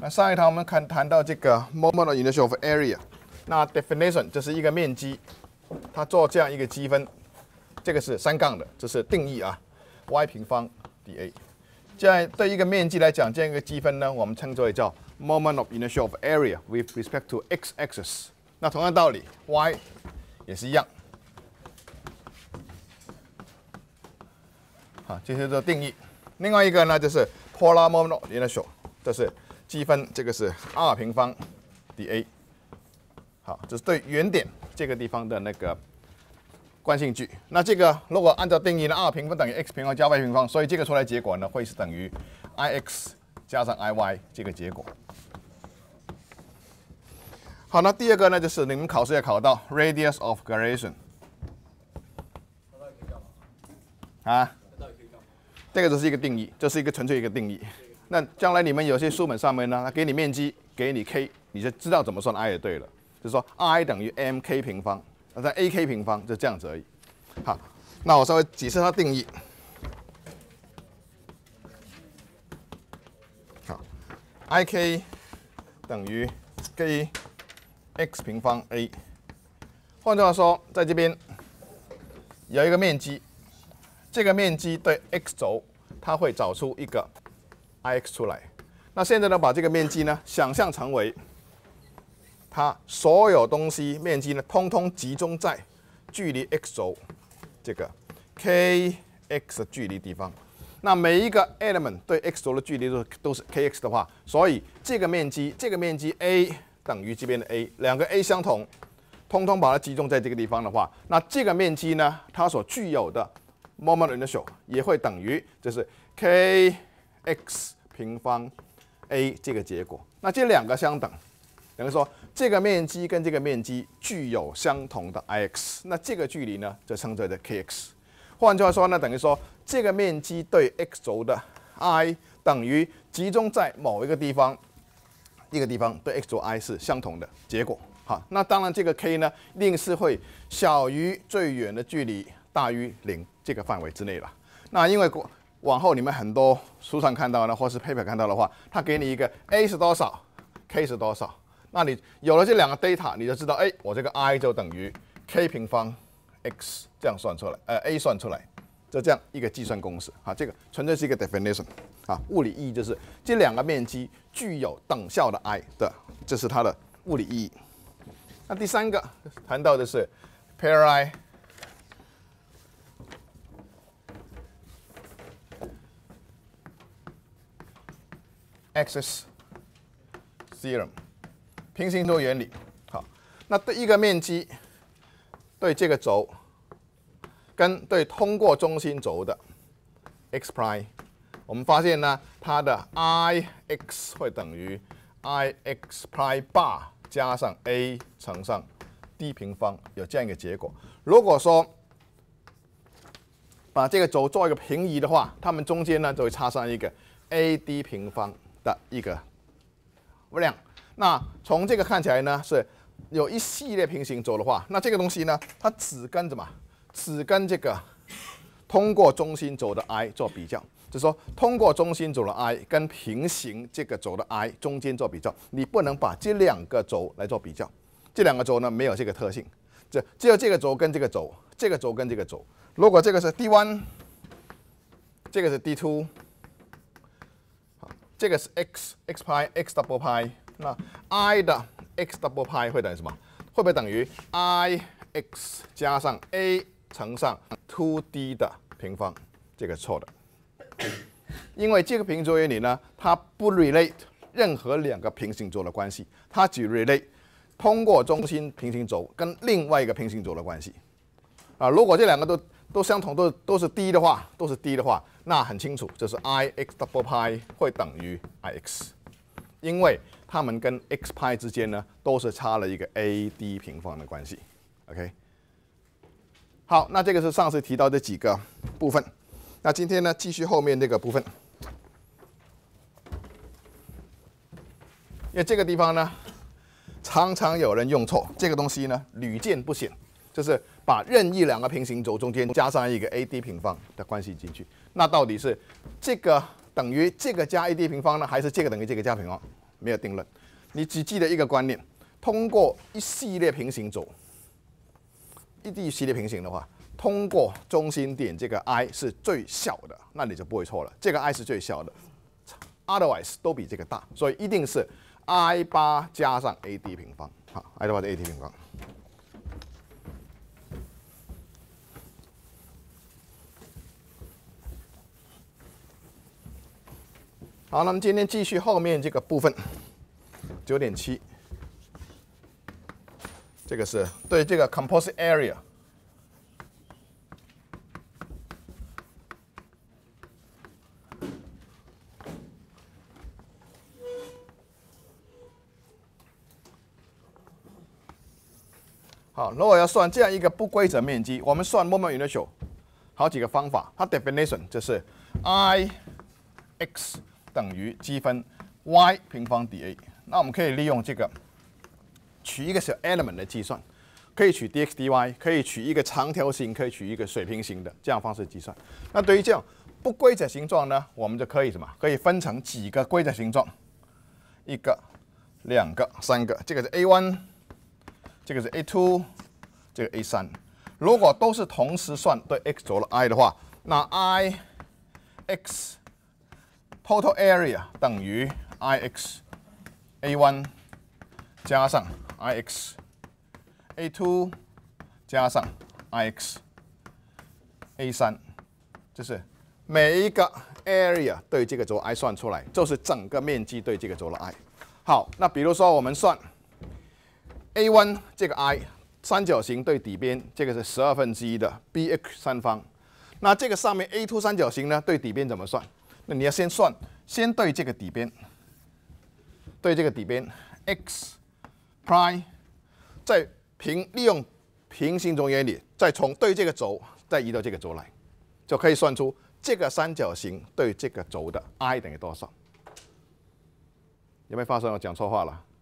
那上一堂我们谈到这个 moment of inertia of area， 那 definition 就是一个面积，它做这样一个积分，这个是3杠的，这是定义啊 ，y 平方 dA。这样对一个面积来讲，这样一个积分呢，我们称之为叫 moment of inertia of area with respect to x-axis。那同样道理 ，y 也是一样。好，这是这定义。另外一个呢，就是 polar moment of inertia， 这是积分，这个是 r 平方 dA。好，这是对原点这个地方的那个惯性矩。那这个如果按照定义呢 ，r 平方等于 x 平方加 y 平方，所以这个出来结果呢，会是等于 ix 加上 iy 这个结果。好，那第二个呢，就是你们考试也考到 radius of gyration。啊？这个只是一个定义，这是一个纯粹一个定义。那将来你们有些书本上面呢，它给你面积，给你 k， 你就知道怎么算 i 就对了。就是说 i 等于 mk 平方，那在 ak 平方就这样子而已。好，那我稍微解释它定义。好 ，ik 等于 k x 平方 a。换句话说，在这边有一个面积。这个面积对 x 轴，它会找出一个 ix 出来。那现在呢，把这个面积呢想象成为它所有东西面积呢，通通集中在距离 x 轴这个 kx 的距离地方。那每一个 element 对 x 轴的距离都是 kx 的话，所以这个面积 a 等于这边的 a， 两个 a 相同，通通把它集中在这个地方的话，那这个面积呢，它所具有的moment of inertia 也会等于就是 kx 平方 a 这个结果。那这两个相等，等于说这个面积跟这个面积具有相同的 ix， 那这个距离呢就称之为 kx。换句话说呢，等于说这个面积对 x 轴的 i 等于集中在某一个地方，一个地方对 x 轴 i 是相同的结果。好，那当然这个 k 呢一定是会小于最远的距离大于0这个范围之内了。那因为往后你们很多书上看到呢，或是 paper 看到的话，它给你一个 a 是多少 ，k 是多少。那你有了这两个 data， 你就知道，哎，我这个 i 就等于 k 平方 x 这样算出来，a 算出来，就这样一个计算公式。好，这个纯粹是一个 definition。啊，物理意义就是这两个面积具有等效的 i 的，这是它的物理意义。那第三个谈到的是 Pereira axis theorem 平行轴原理。好，那对一个面积对这个轴跟对通过中心轴的 x prime， 我们发现呢，它的 ix 会等于 ix prime bar 加上 a 乘上 d 平方，有这样一个结果。如果说把这个轴做一个平移的话，它们中间呢就会插上一个 ad 平方的一个量。那从这个看起来呢，是有一系列平行轴的话，那这个东西呢，它只跟什么？只跟这个通过中心轴的 i 做比较，就是说通过中心轴的 i 跟平行这个轴的 i 中间做比较，你不能把这两个轴来做比较。这两个轴呢没有这个特性，只有这个轴跟这个轴，这个轴跟这个轴。如果这个是 d1， 这个是 d2， 这个是 x pi x double pi， 那 i 的 x double pi 会等于什么？会不会等于 ix 加上 a 乘上 2d 的平方？这个错的，因为这个平行轴原理呢，它不 relate 任何两个平行轴的关系，它只 relate 通过中心平行轴跟另外一个平行轴的关系。啊，如果这两个都相同，都是 d 的话，那很清楚，就是 ix double pi 会等于 ix， 因为它们跟 x pi 之间呢都是差了一个 ad 平方的关系。OK， 好，那这个是上次提到的几个部分。那今天呢，继续后面这个部分，因为这个地方呢，常常有人用错，这个东西呢屡见不鲜，就是把任意两个平行轴中间加上一个 ad 平方的关系进去。那到底是这个等于这个加 ad 平方呢，还是这个等于这个加平方？ 没有定论。你只记得一个观念：通过一系列平行轴，一系列平行的话，通过中心点这个 I 是最小的，那你就不会错了。这个 I 是最小的 ，otherwise 都比这个大，所以一定是 I8 加上 AD 平方。好 ，I8 是 AD 平方。好，那么今天继续后面这个部分，9.7，这个是对这个 composite area。好，如果要算这样一个不规则面积，我们算 moment inertia 好几个方法。它 definition 就是 I x 等于积分 y 平方 dA。那我们可以利用这个取一个小 element 来计算，可以取 dx dy， 可以取一个长条形，可以取一个水平形的这样方式计算。那对于这样不规则形状呢，我们就可以什么？可以分成几个规则形状，一个、两个、三个。这个是 A1， 这个是 A2， 这个 A3。如果都是同时算对 x 轴的 I 的话，那 I x total area 等于 Ix A1 加上 Ix A2 加上 Ix A3， 就是每一个 area 对这个轴 I 算出来，就是整个面积对这个轴的 I。好，那比如说我们算 A1 这个 I 三角形对底边，这个是1/12的 bx 三方。那这个上面 A2 三角形呢，对底边怎么算？那你要先算，先对这个底边，对这个底边 x prime， 再利用平行轴原理，再从对这个轴再移到这个轴来，就可以算出这个三角形对这个轴的 I 等于多少。有没有发现我讲错话了？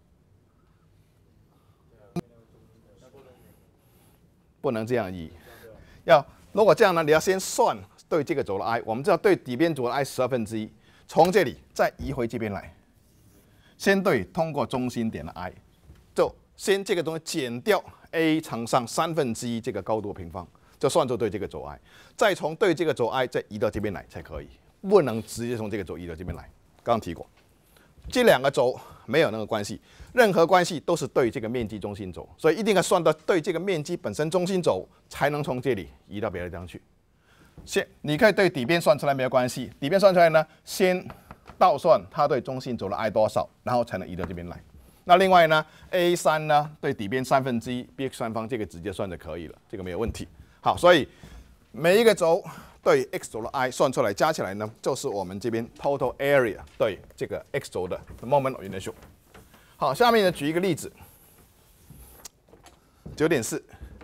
不能这样移，如果这样呢，你要先算对这个轴的 I， 我们知道对底边轴的 I 1/12，从这里再移回这边来，先对通过中心点的 I， 就先这个东西减掉 A 乘上1/3这个高度平方，就算作对这个轴 I， 再从对这个轴 I 再移到这边来才可以，不能直接从这个轴移到这边来。刚刚提过，这两个轴没有那个关系，任何关系都是对这个面积中心轴，所以一定要算到对这个面积本身中心轴，才能从这里移到别的地方去。你可以对底边算出来没有关系，底边算出来呢，先倒算它对中心轴的 I 多少，然后才能移到这边来。那另外呢 ，A3 呢对底边1/3 bx 三方，这个直接算就可以了，这个没有问题。好，所以每一个轴对 x 轴的 I 算出来加起来呢，就是我们这边 total area 对这个 x 轴的 moment of inertia。好，下面呢举一个例子，9.4。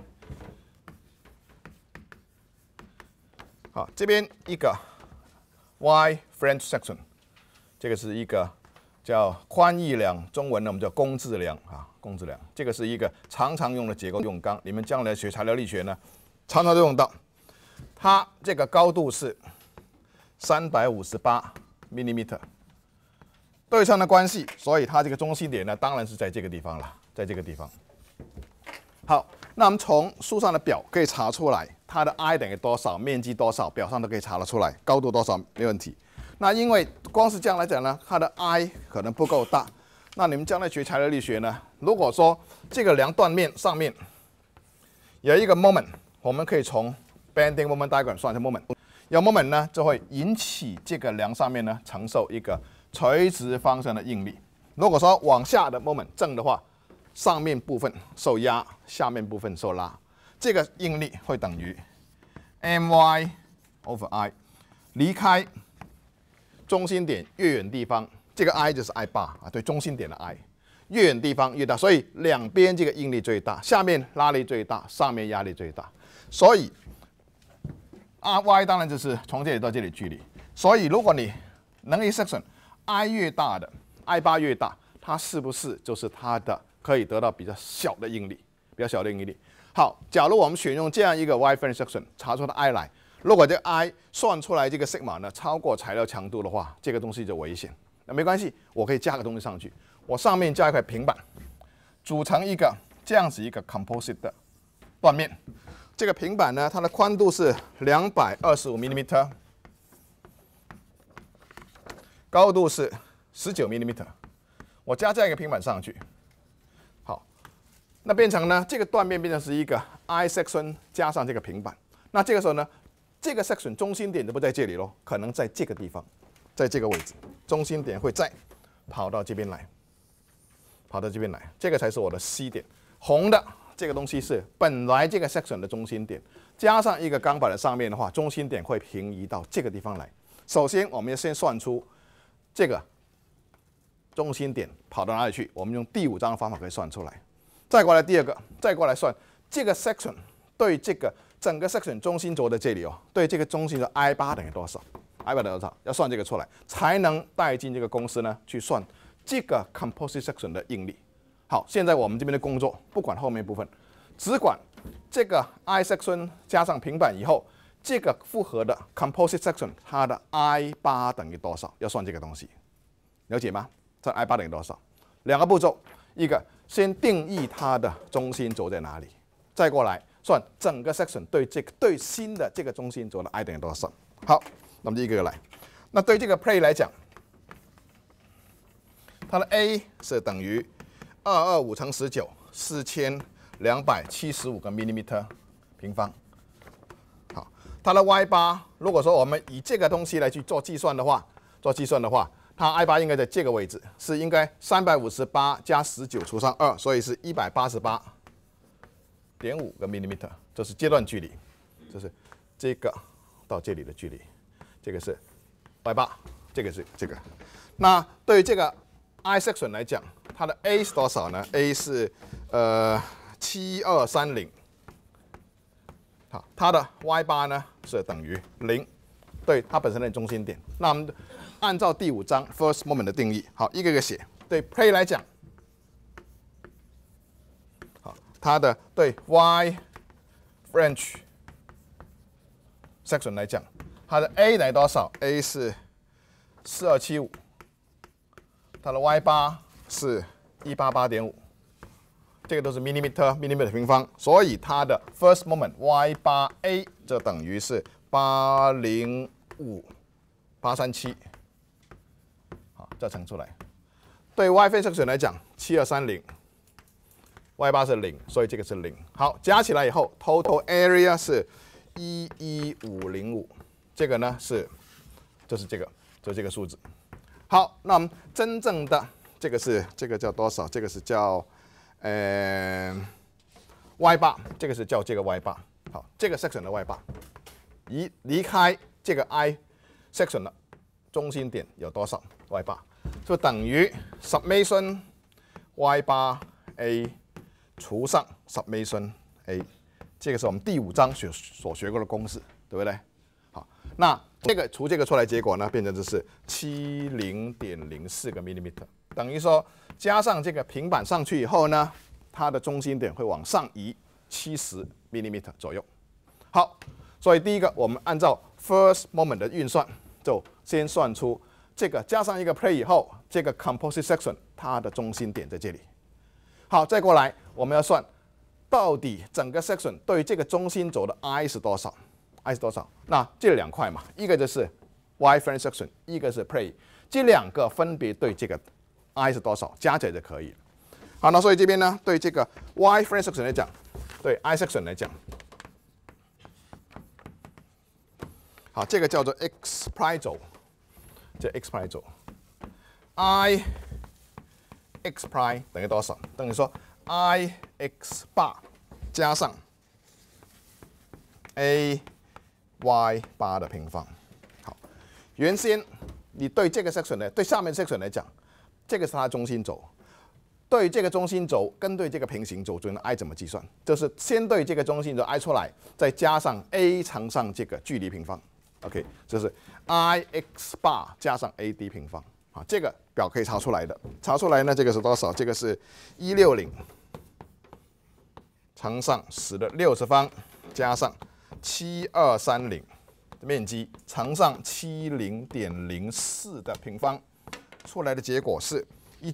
好，这边一个 y French section， 这个是一个叫宽义梁，中文呢我们叫工字梁啊，工字梁。这个是一个常常用的结构用钢，你们将来学材料力学呢，常常都用到。它这个高度是358 mm， 对称的关系，所以它这个中心点呢，当然是在这个地方了，在这个地方。好，那我们从书上的表可以查出来，它的 I 等于多少，面积多少，表上都可以查得出来，高度多少没问题。那因为光是这样来讲呢，它的 I 可能不够大。那你们将来学材料力学呢，如果说这个梁断面上面有一个 moment， 我们可以从 bending moment diagram 算一下 moment。有 moment 呢，就会引起这个梁上面呢承受一个垂直方向的应力。如果说往下的 moment 正的话，上面部分受压，下面部分受拉，这个应力会等于 my over I， 离开中心点越远地方，这个 I 就是 I8啊，对中心点的 I， 越远地方越大，所以两边这个应力最大，下面拉力最大，上面压力最大，所以 y 当然就是从这里到这里距离，所以如果你能力 section I 越大的 I8 越大，它是不是就是它的可以得到比较小的应力，比较小的应力？好，假如我们选用这样一个 y French section 查出的 I 来，如果这个 I 算出来这个 sigma 呢超过材料强度的话，这个东西就危险， 那没关系，我可以加个东西上去。我上面加一块平板，组成一个这样子一个 composite 的断面。这个平板呢，它的宽度是225 mm， 高度是19 mm。我加这样一个平板上去，好，那变成呢，这个断面变成是一个 I section 加上这个平板。那这个时候呢，这个 section 中心点就不在这里咯，可能在这个地方，在这个位置，中心点会再跑到这边来，跑到这边来，这个才是我的 C 点。红的这个东西是本来这个 section 的中心点，加上一个钢板的上面的话，中心点会平移到这个地方来。首先，我们要先算出这个中心点跑到哪里去，我们用第5章的方法可以算出来。再过来第二个，再过来算这个 section 对这个整个 section 中心轴的这里哦，对这个中心轴 I8等于多少 ？I8等于多少？要算这个出来，才能带进这个公式呢，去算这个 composite section 的应力。好，现在我们这边的工作不管后面部分，只管这个 I section 加上平板以后，这个复合的 composite section 它的 I8等于多少？要算这个东西，了解吗？这 I8等于多少？两个步骤，一个先定义它的中心轴在哪里，再过来算整个 section 对新的这个中心轴的 I 等于多少。好，那么就一个个来。那对这个 plate 来讲，它的 A 是等于225乘19 4275个 mm 平方。好，它的 Y8，如果说我们以这个东西来去做计算的话，它 I8 应该在这个位置，是应该358加19除上2，所以是188.5个 mm， 这是阶段距离，这是这个到这里的距离，这个是 Y8， 这个是这个。那对于这个 I section 来讲，它的 A 是多少呢 ？A 是7230，好，它的 Y8 呢是等于0，对它本身的中心点。那我们按照第5章 first moment 的定义，好，一个个写。对 plate 来讲，好，它的对 Y French section 来讲，它的 A 等于多少 ？A 是4275，它的 Y8 是188.5，这个都是 millimeter 平方，所以它的 first moment Y8A 就等于是805837。好，再乘出来。对 Y French section 来讲，7230 ，Y8 是0，所以这个是0。好，加起来以后 ，total area 是11505，这个呢是，就是这个数字。好，那我们真正的这个叫多少？这个是叫Y8，这个是叫这个 Y8。好，这个 section 的 Y8，离开这个 I section 的中心点有多少 Y8？就等于 summation Y8A 除上 summation A， 这个是我们第5章所学过的公式，对不对？好，那除这个出来结果呢，变成就是70.04个 mm， 等于说加上这个平板上去以后呢，它的中心点会往上移70 mm 左右。好，所以第一个我们按照 first moment 的运算，就先算出这个加上一个 plate 以后，这个 composite section 它的中心点在这里。好，再过来我们要算到底整个 section 对于这个中心轴的 I 是多少 ？I 是多少？那这2块嘛，一个就是 Y French section， 一个是 plate， 这2个分别对这个 I 是多少，加起来就可以了。好，那所以这边呢，对这个 Y French section 来讲，对 I section 来讲，好，这个叫做 X prime 轴，这 X prime 轴 ，I X prime 等于多少？等于说 I X bar 加上 A Y 8的平方。好，原先你对这个 section 呢，对下面 section 来讲，这个是它的中心轴。对这个中心轴跟对这个平行轴中的 I 怎么计算？就是先对这个中心轴 I 出来，再加上 A 乘上这个距离平方。OK， 这是 I X bar 加上 A D 平方。啊，这个表可以查出来的。查出来呢，这个是多少？这个是160乘上10的60方加上7230的面积乘上70.04的平方出来的结果是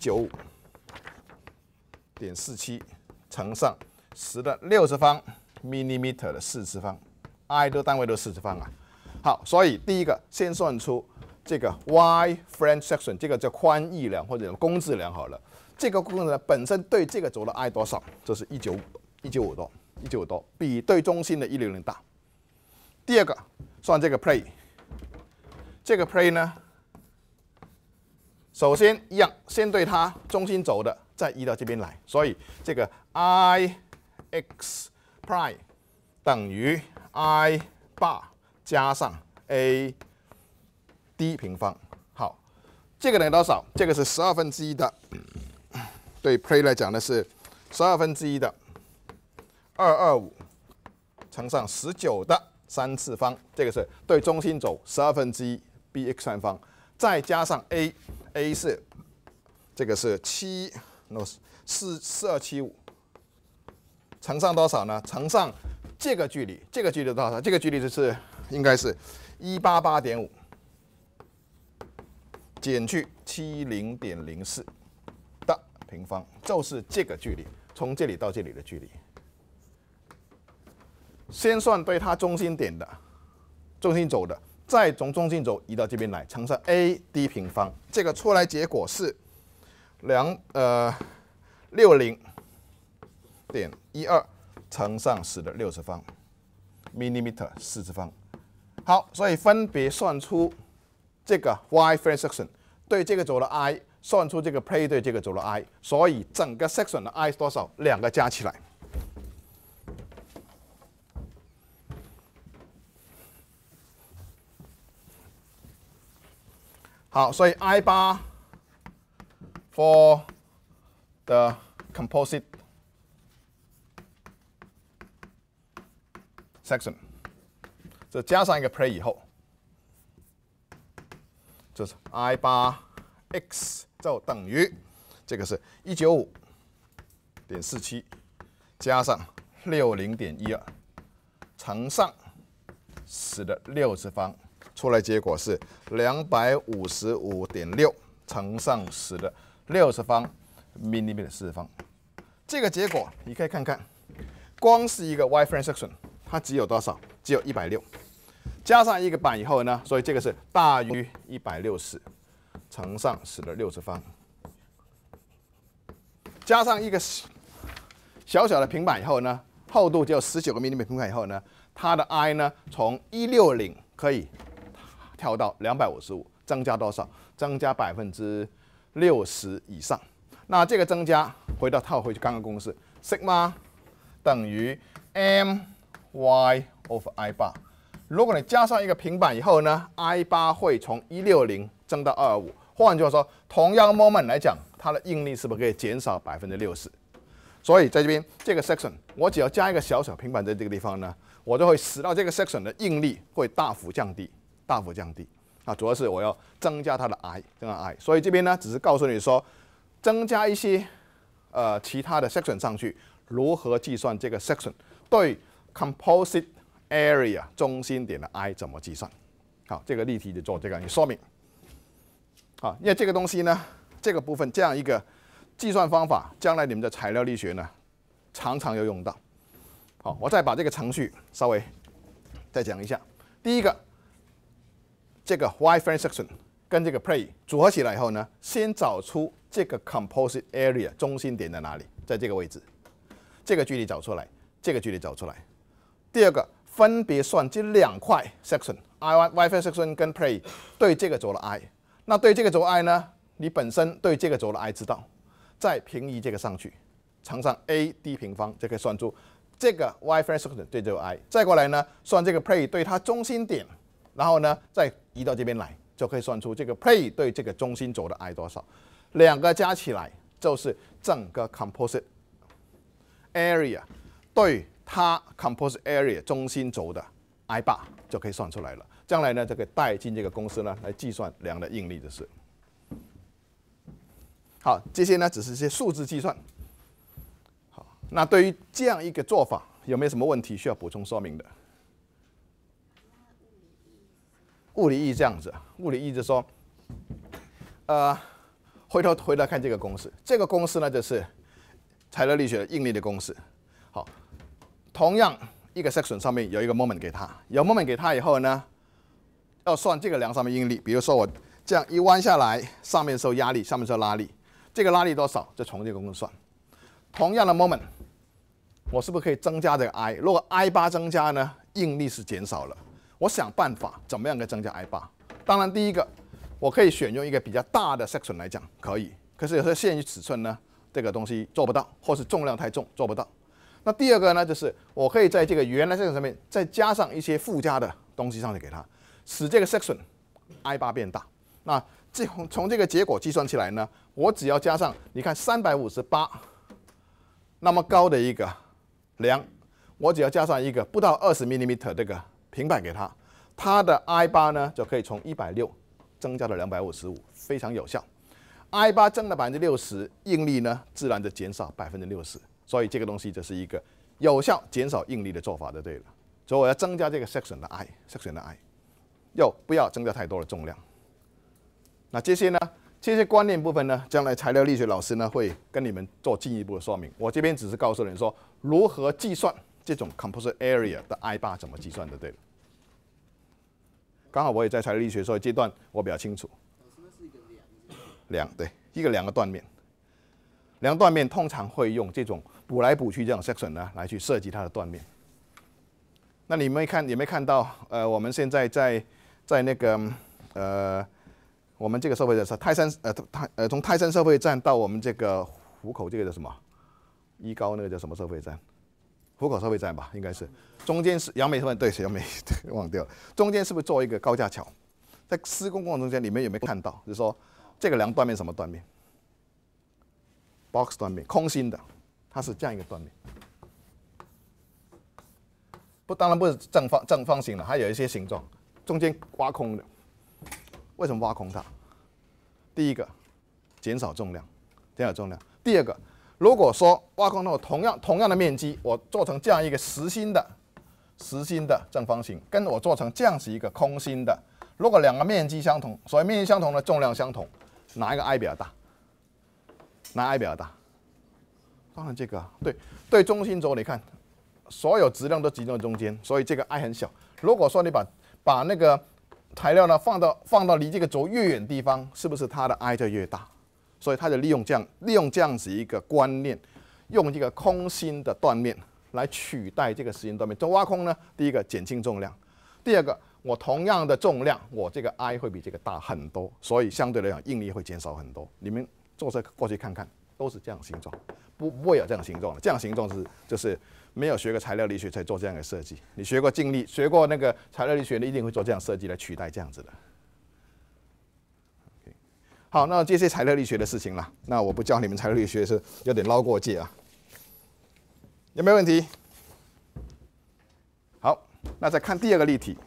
195.47乘上10的60方 millimeter 的4次方 ，I 的单位都是4次方啊。好，所以第一个先算出这个 y flange section， 这个叫宽翼梁或者公制梁好了。这个公制梁本身对这个轴的 I 多少？这是195多，比对中心的160大。第二个算这个 play， 这个 play 呢，首先一样，先对它中心轴的，再移到这边来，所以这个 I x prime 等于 I bar 加上 a d 平方。好，这个等于多少？这个是1/12的，对 play 来讲呢是1/12的225乘上19的3次方，这个是对中心轴1/12 bx 3方，再加上 a 是这个是4275乘上多少呢？乘上这个距离，这个距离多少？这个距离就是应该是188.5减去70.04的平方，就是这个距离，从这里到这里的距离。先算对它中心点的、中心轴的，再从中心轴移到这边来，乘上 a d 平方，这个出来结果是60.12乘上10的60方 millimeter 4次方。好，所以分别算出这个 y flange section 对这个轴的 I， 算出这个 play 对这个轴的 I， 所以整个 section 的 I 是多少？两个加起来。好，所以 I bar for the composite section， 这加上一个 play 以后，就是 I bar x 就等于这个是195.47加上60.12乘上10的6次方。出来结果是255.6乘上10的60方 millimeter 4次方。这个结果你可以看看，光是一个 y flange section， 它只有多少？只有160，加上一个板以后呢，所以这个是大于160乘上10的6次方，加上一个小小的平板以后呢，厚度只有19个 mm 平板以后呢，它的 I 呢从160可以跳到255，增加多少？增加60%以上。那这个增加套回去刚刚公式 ，sigma 等于 my over I bar。如果你加上一个平板以后呢 ，I bar 会从160增到225。换句话说，同样 moment 来讲，它的应力是不是可以减少60%？所以在这边这个 section， 我只要加一个小小平板在这个地方呢，我就会使到这个 section 的应力会大幅降低。啊，主要是我要增加它的 I， 增加 I， 所以这边呢只是告诉你说，增加一些其他的 section 上去，如何计算这个 section 对 composite area 中心点的 I 怎么计算？好，这个例题就做这个说明。好，因为这个东西呢，这个部分这样一个计算方法，将来你们的材料力学呢常常要用到。好，我再把这个程序稍微再讲一下。第一个，这个 y flange section 跟这个 play 组合起来以后呢，先找出这个 composite area 中心点在哪里，在这个位置，这个距离找出来，这个距离找出来。第二个，分别算这两块 section y flange section 跟 play 对这个轴的 I。那对这个轴 I 呢，你本身对这个轴的 I 知道，再平移这个上去，乘上 a d 平方，就可以算出这个 y flange section 对这个 I。再过来呢，算这个 play 对它中心点。然后呢，再移到这边来，就可以算出这个 play 对这个中心轴的 I 多少。两个加起来就是整个 composite area 对它 composite area 中心轴的 I bar 就可以算出来了。将来呢，就可以带进这个公式呢来计算梁的应力的事。好，这些呢只是一些数字计算。好，那对于这样一个做法，有没有什么问题需要补充说明的？物理意义这样子，物理意义就是说， 回头看这个公式，这个公式呢就是材料力学的应力的公式。好，同样一个 section 上面有一个 moment 给它，有 moment 给它以后呢，要算这个梁上面应力。比如说我这样一弯下来，上面受压力，上面受拉力，这个拉力多少，就从这个公式算。同样的 moment， 我是不是可以增加这个 I？ 如果 I8 增加呢，应力是减少了。我想办法怎么样可以增加 I8？ 当然，第一个我可以选用一个比较大的 section 来讲，可以。可是有时候限于尺寸呢，这个东西做不到，或是重量太重做不到。那第二个呢，就是我可以在这个原来 section 上面再加上一些附加的东西上去给它，使这个 section I8 变大。那从这个结果计算起来呢，我只要加上你看358那么高的一个梁，我只要加上一个不到20 mm 这个平板给它，它的 I8 呢就可以从160增加到255，非常有效。I8 增了60%，应力呢自然的减少60%，所以这个东西就是一个有效减少应力的做法就对了。所以我要增加这个 section 的 I，section 的 I， 又不要增加太多的重量。那这些观念部分呢，将来材料力学老师呢会跟你们做进一步的说明。我这边只是告诉你说如何计算这种 composite area 的 I8 怎么计算的，对了。刚好我也在材料力学，所以这段我比较清楚。梁，对，一个2个断面，2个断面通常会用这种补来补去这种 section 呢来去设计它的断面。那你们有没有看到？我们现在在那个我们这个收费站是从泰山收费站到我们这个湖口这个叫什么？一高那个叫什么收费站？湖口收费站吧，应该是。中间是杨梅收费，对，是杨梅，对，忘掉了。中间是不是做一个高架桥？在施工过程中间，你们有没有看到？就是说这个梁断面什么断面 ？box 断面，空心的，它是这样一个断面。当然不是正方形的，还有一些形状，中间挖空的。为什么挖空它？第一个，减少重量，减少重量。第二个，如果说挖空后同样的面积，我做成这样一个实心的正方形，跟我做成这样子一个空心的，如果2个面积相同，所谓面积相同的重量相同，哪一个 I 比较大？哪 I 比较大？当然这个对中心轴你看，所有质量都集中在中间，所以这个 I 很小。如果说你把那个材料呢放到离这个轴越远地方，是不是它的 I 就越大？所以它就利用这样子一个观念，用这个空心的断面来取代这个实心断面。做挖空呢，第一个减轻重量，第二个我同样的重量，我这个 I 会比这个大很多，所以相对来讲应力会减少很多。你们坐车过去看看，都是这样形状，不会有这样形状的。这样形状就是没有学过材料力学才做这样的设计。你学过静力，学过那个材料力学的，一定会做这样设计来取代这样子的。好，那这些材料力学的事情啦，那我不教你们材料力学是有点捞过界啊。有没有问题？好，那再看第2个例题。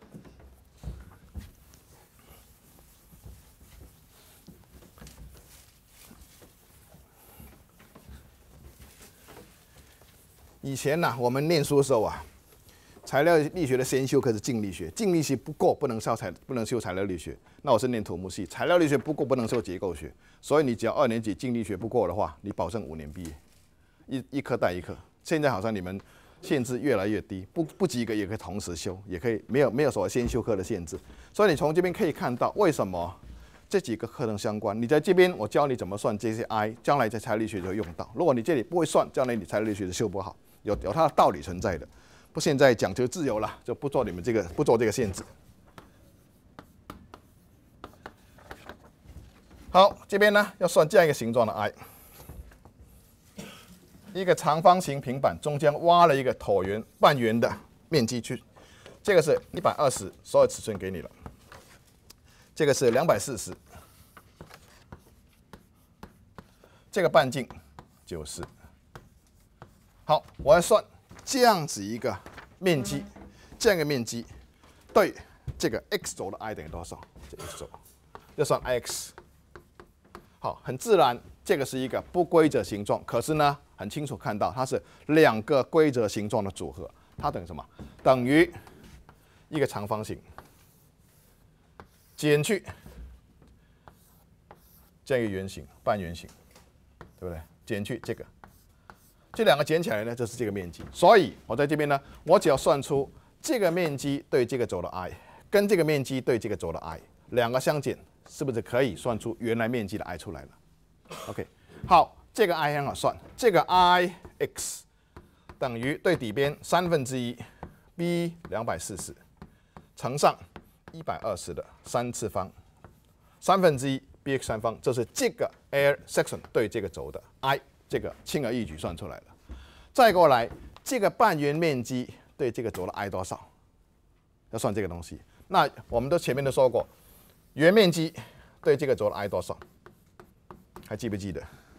以前呢，我们念书的时候啊，材料力学的先修课是静力学，静力学不过不能修材料力学。那我是念土木系，材料力学不过不能修结构学，所以你只要2年级静力学不过的话，你保证5年毕业，一科带一科。现在好像你们限制越来越低，不及格也可以同时修，也可以没有所谓先修课的限制。所以你从这边可以看到为什么这几个课程相关。你在这边我教你怎么算这些 I， 将来在材料力学就会用到。如果你这里不会算，将来你材料力学就修不好，有它的道理存在的。不，现在讲究自由了，就不做这个限制。好，这边呢要算这样一个形状的 I， 一个长方形平板中间挖了一个椭圆、半圆的面积去，这个是120，所有尺寸给你了。这个是240，这个半径90。好，我要算这样子一个面积，这样一个面积对这个 x 轴的 I 等于多少？这 x 轴就算 ix。好，很自然，这个是一个不规则形状，可是呢，很清楚看到它是2个规则形状的组合，它等于什么？等于一个长方形减去这样一个圆形，半圆形，对不对？减去这个，这两个减起来呢，就是这个面积。所以我在这边呢，我只要算出这个面积对这个轴的 i， 跟这个面积对这个轴的 i， 两个相减，是不是可以算出原来面积的 i 出来了 ？OK， 好，这个 i 很好算，这个 i x 等于对底边1/3 b 240乘上120的3次方，1/3 bx 3方，这是这个 air section 对这个轴的 i， 这个轻而易举算出来了。再过来，这个半圆面积对这个轴的 i 多少？要算这个东西。那我们都前面都说过，圆面积对这个轴的 i 多少？还记不记得？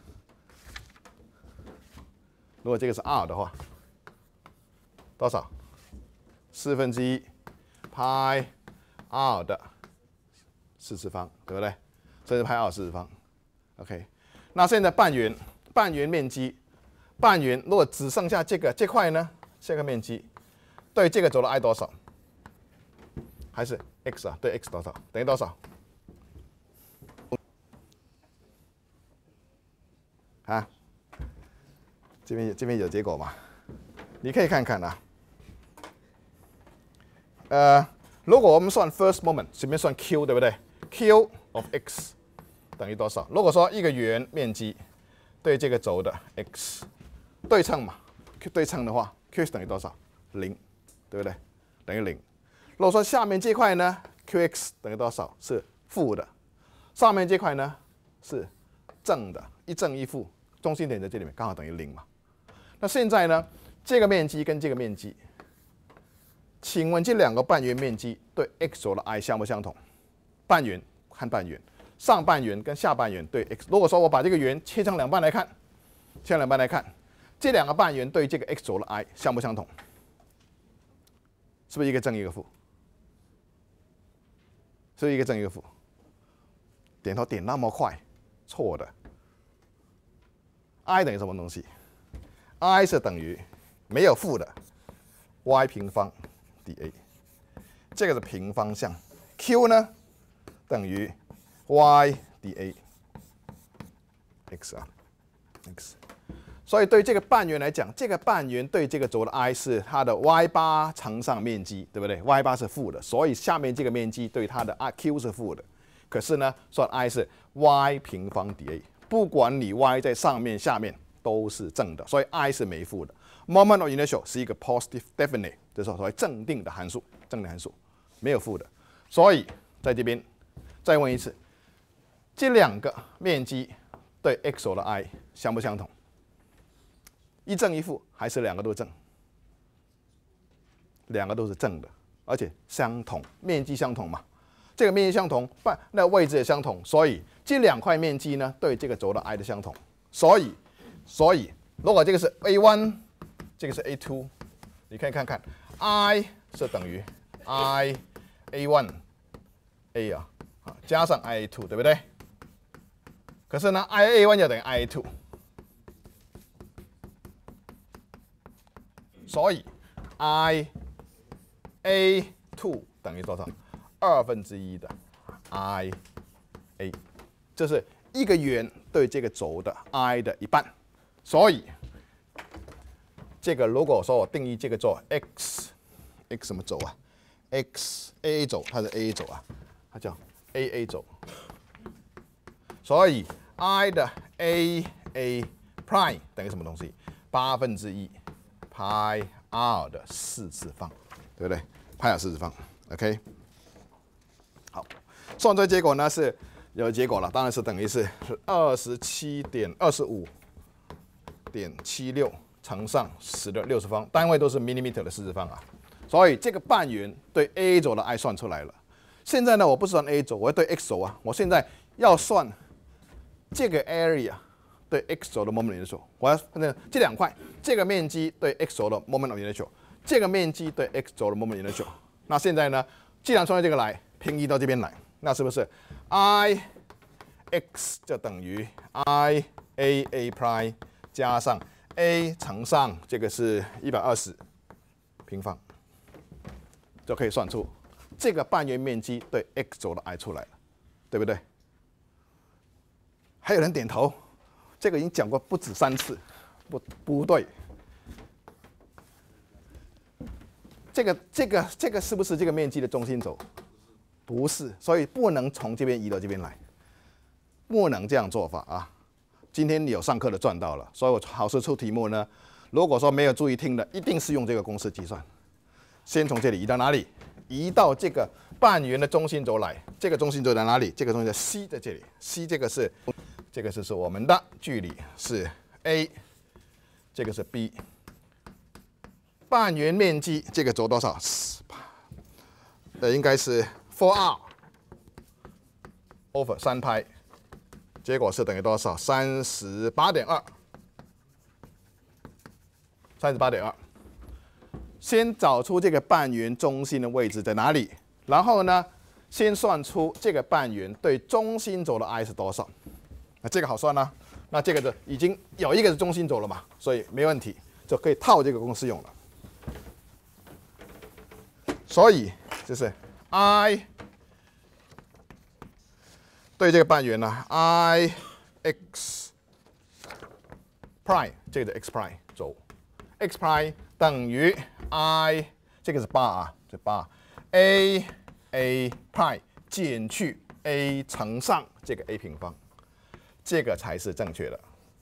如果这个是 r 的话，多少？1/4 派 r 的4次方，对不对？这是派 r 4次方。OK， 那现在半圆面积，半圆如果只剩下这块呢？这个面积对这个轴的 i 多少？还是 x 啊？对 x 多少？等于多少？啊？这边有结果吗？你可以看看啊。如果我们算 first moment， 随便算 q， 对不对 ？q of x 等于多少？如果说一个圆面积对这个轴的 x 对称嘛 ，q 对称的话 ，q 是等于多少？0，对不对？等于0。如果说下面这块呢 ，qx 等于多少？是负的。上面这块呢是正的，一正一负，中心点在这里面，刚好等于0嘛。那现在呢，这个面积跟这个面积，请问这两个半圆面积对 x 轴的 i 相不相同？半圆和半圆，上半圆跟下半圆对 x。如果说我把这个圆切成两半来看，这两个半圆对这个 x 轴的 i 相不相同？是不是一个正一个负？是不是一个正一个负？点头点那么快，错的。i 等于什么东西 ？i 是等于没有负的 y 平方 dA， 这个是平方项。q 呢等于 y dA x 啊 x。所以对这个半圆来讲，这个半圆对这个轴的 i 是它的 y8乘上面积，对不对 ？y8是负的，所以下面这个面积对它的 q 是负的。可是呢，说 i 是 y 平方 dA， 不管你 y 在上面下面都是正的，所以 i 是没负的。Moment of inertia 是一个 positive definite， 就是所谓正定的函数，没有负的。所以在这边再问一次，这两个面积对 x 轴的 i 相不相同？一正一负还是两个都正？两个都是正的，而且相同，面积相同嘛。这个面积相同，那位置也相同，所以这两块面积呢对这个轴的 i 的相同。所以如果这个是 A1， 这个是 A2， 你可以看看 i 是等于 i A1 A 啊加上 i A2， 对不对？可是呢 i A1 就等于 i A2。所以 i A2 等于多少？1/2的 i A， 这是一个圆对这个轴的 i 的一半。所以这个如果说我定义这个做 x 什么轴啊 ？x AA 轴，它是 AA 轴啊，它叫 AA 轴。所以 i 的 AA prime 等于什么东西？1/8派 r 的4次方，对不对？派 r 4次方 ，OK。好，算出来结果呢是有结果了，当然是等于是27.25.76乘上10的6次方，单位都是 millimeter 的4次方啊。所以这个半圆对 AA 轴的 i 算出来了。现在呢，我不是算 A 轴，我要对 x 轴啊。我现在要算这个 area。对 x 轴的 moment of inertia， 我要这两块，这个面积对 x 轴的 moment of inertia， 这个面积对 x 轴的 moment of inertia。那现在呢，既然从这个来平移到这边来，那是不是 i x 就等于 i AA prime 加上 a 乘上这个是120平方，就可以算出这个半圆面积对 x 轴的 i 出来了，对不对？ 还有人点头，这个已经讲过不止3次，不对。这个是不是这个面积的中心轴？不是，所以不能从这边移到这边来，不能这样做法啊。今天你有上课的赚到了，所以我考试出题目呢，如果说没有注意听的，一定是用这个公式计算。先从这里移到哪里？移到这个半圆的中心轴来。这个中心轴在哪里？这个中心轴 C 在这里。C 这个是我们的距离是 A， 这个是 B。半圆面积这个轴多少？应该是 4r over 3派，结果是等于多少？38.2。38.2。先找出这个半圆中心的位置在哪里，然后呢，先算出这个半圆对中心轴的 i 是多少。那这个好算啦、那这个的已经有一个是中心轴了嘛，所以没问题，就可以套这个公式用了。所以就是 i 对这个半圆呢 ，i x prime 这个是 x prime 轴 ，x prime 等于 i 这个是8啊，这8 a prime 减去 a 乘上这个 a 平方，这个才是正确的。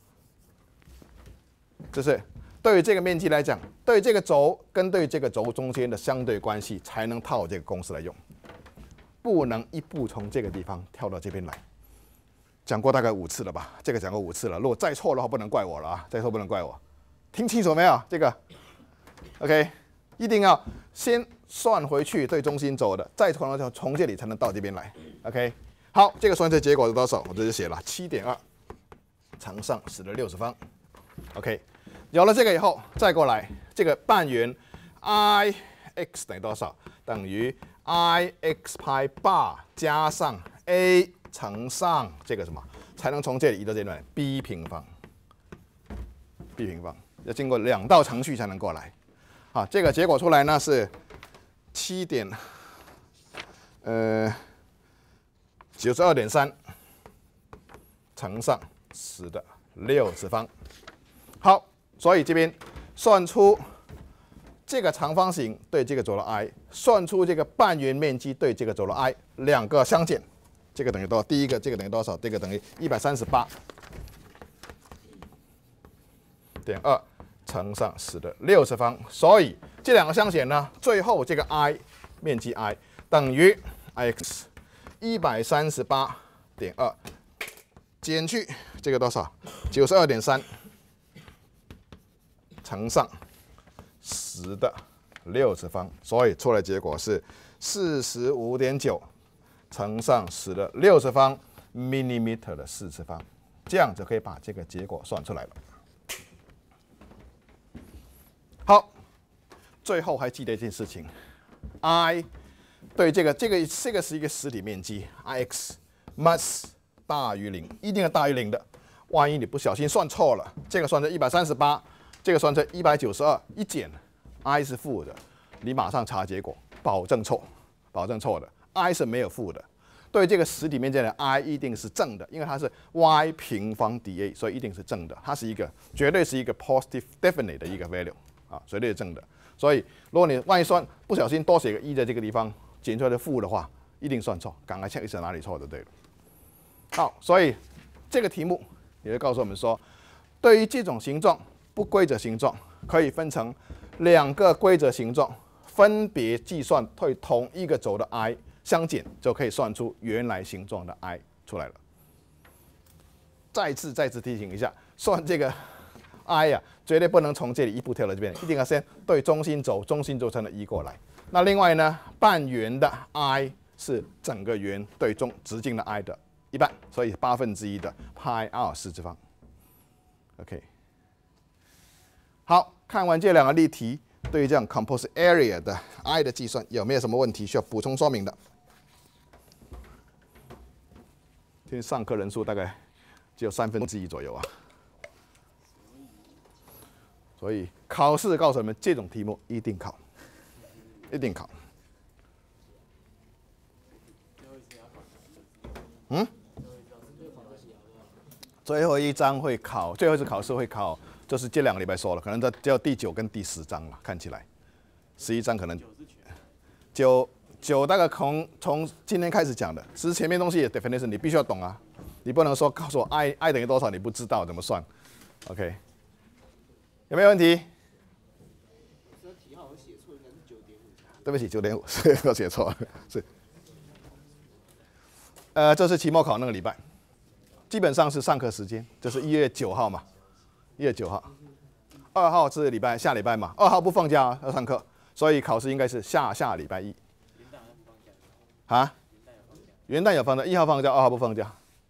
就是对于这个面积来讲，对于这个轴跟对于这个轴中间的相对关系，才能套这个公式来用，不能一步从这个地方跳到这边来。讲过大概5次了吧？这个讲过5次了，如果再错的话，不能怪我了啊！再错不能怪我。听清楚没有？这个 ，OK， 一定要先算回去对中心轴的，再从这里才能到这边来。OK， 好，这个算出结果是多少？我这就写了7.2乘上10的60方。OK。有了这个以后，再过来这个半圆 i x 等于多少？等于 i x 派8加上 a 乘上这个什么，才能从这里移到这里来 b 平方。b 平方要经过2道程序才能过来。好，这个结果出来呢是92.3乘上10的60方。好。所以这边算出这个长方形对这个轴的 i， 算出这个半圆面积对这个轴的 i， 两个相减，这个等于多少？第一个这个等于多少？这个等于138.2乘上10的60方。所以这两个相减呢，最后这个 i 面积 i 等于 ix 138.2减去这个多少？92.3。乘上10的60方，所以出来结果是45.9乘上10的60方 millimeter 的4次方，这样就可以把这个结果算出来了。好，最后还记得一件事情 ，i 对这个是一个实体面积 ，ix must 大于0，一定要大于0的。万一你不小心算错了，这个算成138。这个算成192，一减 i 是负的，你马上查结果，保证错，保证错的 ，i 是没有负的。对这个实体面积的 i 一定是正的，因为它是 y 平方 dA， 所以一定是正的，它是绝对是一个 positive definite 的一个 value 啊，绝对是正的。所以如果你万一算不小心多写个1在这个地方，减出来的负的话，一定算错，赶快 check 一下哪里错就对了。好，所以这个题目也会告诉我们说，对于这种形状。不规则形状可以分成2个规则形状，分别计算对同一个轴的 i 相减，就可以算出原来形状的 i 出来了。再次提醒一下，算这个 i 呀，绝对不能从这里一步跳到这边，一定要先对中心轴才能移过来。那另外呢，半圆的 i 是整个圆对直径的 i 的一半，所以1/8的派24次方。OK。好，看完这2个例题，对于这样 composite area 的 i 的计算有没有什么问题需要补充说明的？今天上课人数大概只有1/3左右啊，所以考试告诉我们这种题目一定考，一定考。 最后一章会考，最后一次考试会考，就是这2个礼拜说了，可能只有第9跟第10章了，看起来，11章可能9大概从今天开始讲的，其实前面东西也 definition 你必须要懂啊，你不能说告诉我 I 等于多少你不知道怎么算 ，OK？ 有没有问题？ 这题号我写错，应该是9.5。 对不起，9.5，我写错了，是。这是期末考那个礼拜，基本上是上课时间，就是1月9号嘛，1月9号，2号是下礼拜嘛，2号不放假要上课，所以考试应该是下礼拜1。啊？元旦有放假，1号放假，2号不放假。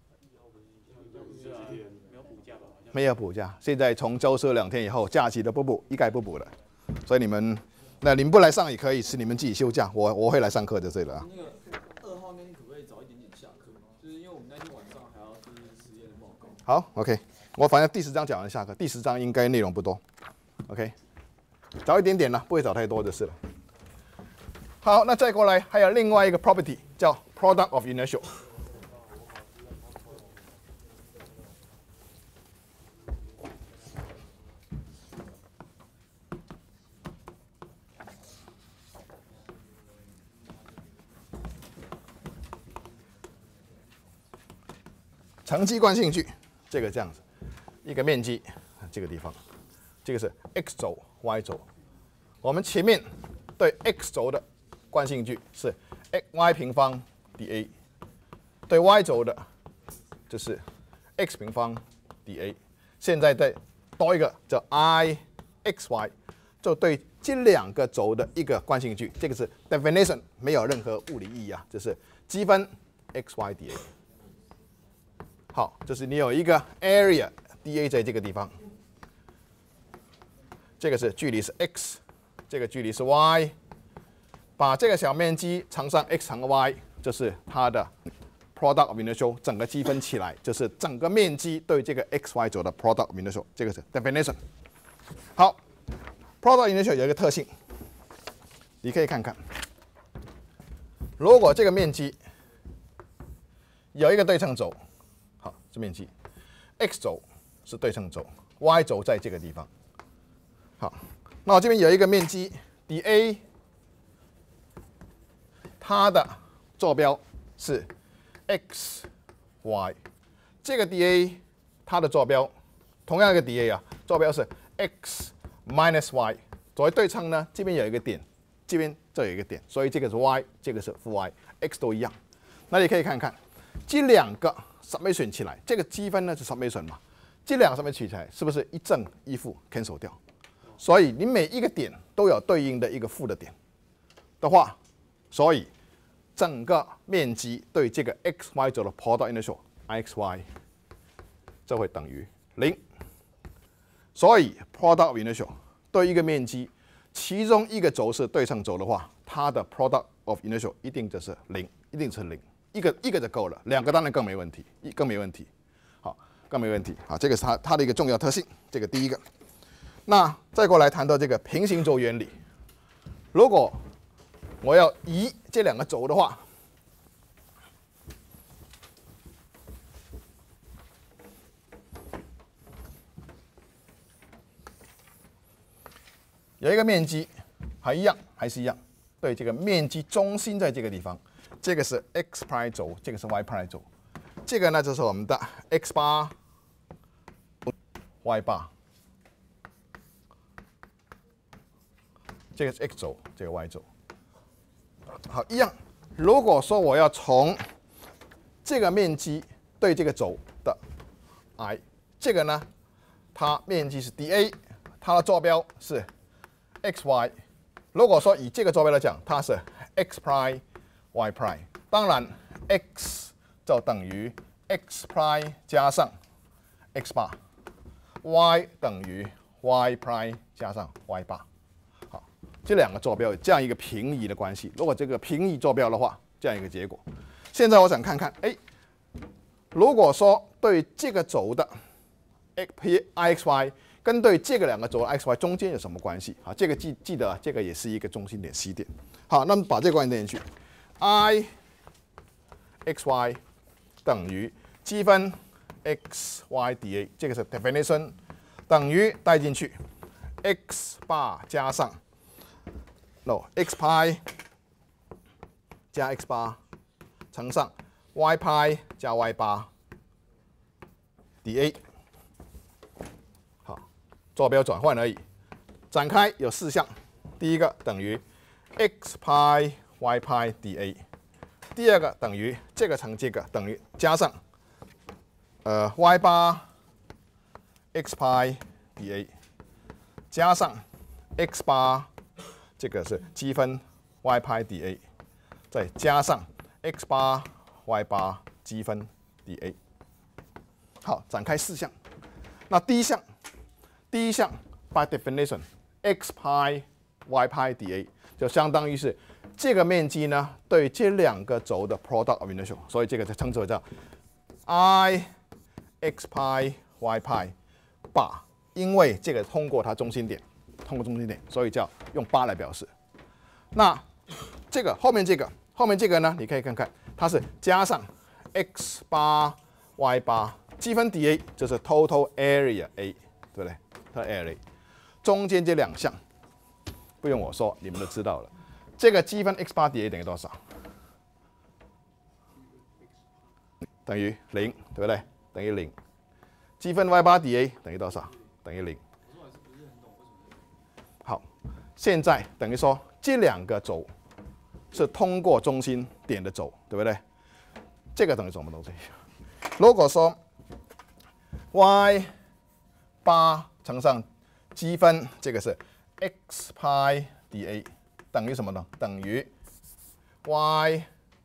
没有补假，现在从周休2天以后，假期都不补，一概不补了。所以你们不来上也可以，是你们自己休假，我会来上课就对了啊。 那个2号那天可不可以早一点下课？就是因为我们那天晚上还要就是实验的报告。 好 ，OK， 我反正第10章讲完下课，第10章应该内容不多 ，OK， 早一点点了，不会早太多就是了。好，那再过来还有另外一个 property 叫 product of inertial。乘积惯性矩，这个这样子，一个面积，这个地方，这个是 x 轴、y 轴。我们前面对 x 轴的惯性矩是 y 平方 dA， 对 y 轴的就是 x 平方 dA。现在再多一个叫 i(xy)，就对这2个轴的一个惯性矩，这个是 definition， 没有任何物理意义啊，就是积分 xy dA。好，就是你有一个 area dA 在这个地方，这个是距离是 x， 这个距离是 y， 把这个小面积乘上 x 乘 y， 就是它的 product of inertial， 整个积分起来就是整个面积对这个 xy 轴的 product of inertial， 这个是 definition。好 ，product of inertial 有一个特性，你可以看看，如果这个面积有一个对称轴。好，这面积 ，x 轴是对称轴 ，y 轴在这个地方。好，那我这边有一个面积 dA， 它的坐标是 x y， 这个 dA 它的坐标同样一个 dA 啊，坐标是 x minus y。作为对称呢，这边有一个点，这边这有一个点，所以这个是 y， 这个是负 y，x 都一样。那你可以看看这2个。summation 起来，这个积分呢是 summation 嘛？这2个 summation 起来是不是一正一负 cancel 掉？所以你每一个点都有对应的一个负的点的话，所以整个面积对这个 x y 轴的 product inertial ixy 这会等于0。所以 product of inertial 对一个面积，其中一个轴是对称轴的话，它的 product of inertial 一定就是0，一定是0。一个就够了，2个当然更没问题，更没问题，好，更没问题，好，这个是它的一个重要特性，这个第一个。那再过来谈到这个平行轴原理，如果我要移这2个轴的话，有一个面积还是一样，对这个面积中心在这个地方。这个是 x' 轴，这个是 y' 轴，这个呢就是我们的 x 巴 y 巴，这个是 x 轴，这个 y 轴。好，一样。如果说我要从这个面积对这个轴的 i， 这个呢，它面积是 dA， 它的坐标是 xy。如果说以这个坐标来讲，它是 x'。y'， 当然 x 就等于 x' 加上 x 巴 ，y 等于 y' 加上 y 巴。好，这2个坐标有这样一个平移的关系。如果这个平移坐标的话，这样一个结果。现在我想看看，如果说对这个轴的 ixy 跟对这个2个轴的 xy 中间有什么关系？好，这个记得这个也是一个中心点 C 点。好，那么把这个关系点进去。i xy 等于积分 xy_dA， 这个是 definition， 等于带进去 x bar 加上 x pi 加 x bar 乘上 y pi 加 y bar dA。好，坐标转换而已。展开有4项，第一个等于 x pi y pi dA， 第二个等于这个乘这个等于加上y bar x pi dA 加上 x bar 这个是积分 y pi dA， 再加上 x bar y bar 积分 dA。好，展开4项。那第一项 by definition x pi y pi dA 就相当于是这个面积呢对这2个轴的 product of initial， 所以这个就称之为叫 I x pi y pi bar， 因为这个通过它中心点，所以叫用 bar 来表示。那这个后面这个呢，你可以看看它是加上 x bar y bar 积分 dA， 就是 total area A， 对不对？它的 area 中间这2项不用我说，你们都知道了。这个积分 x bar dA 等于多少？等于0，对不对？等于0。积分 y bar dA 等于多少？等于0。好，现在等于说这2个轴是通过中心点的轴，对不对？这个等于什么东西？如果说 y bar 乘上积分，这个是 x pi dA 等于什么呢？等于 y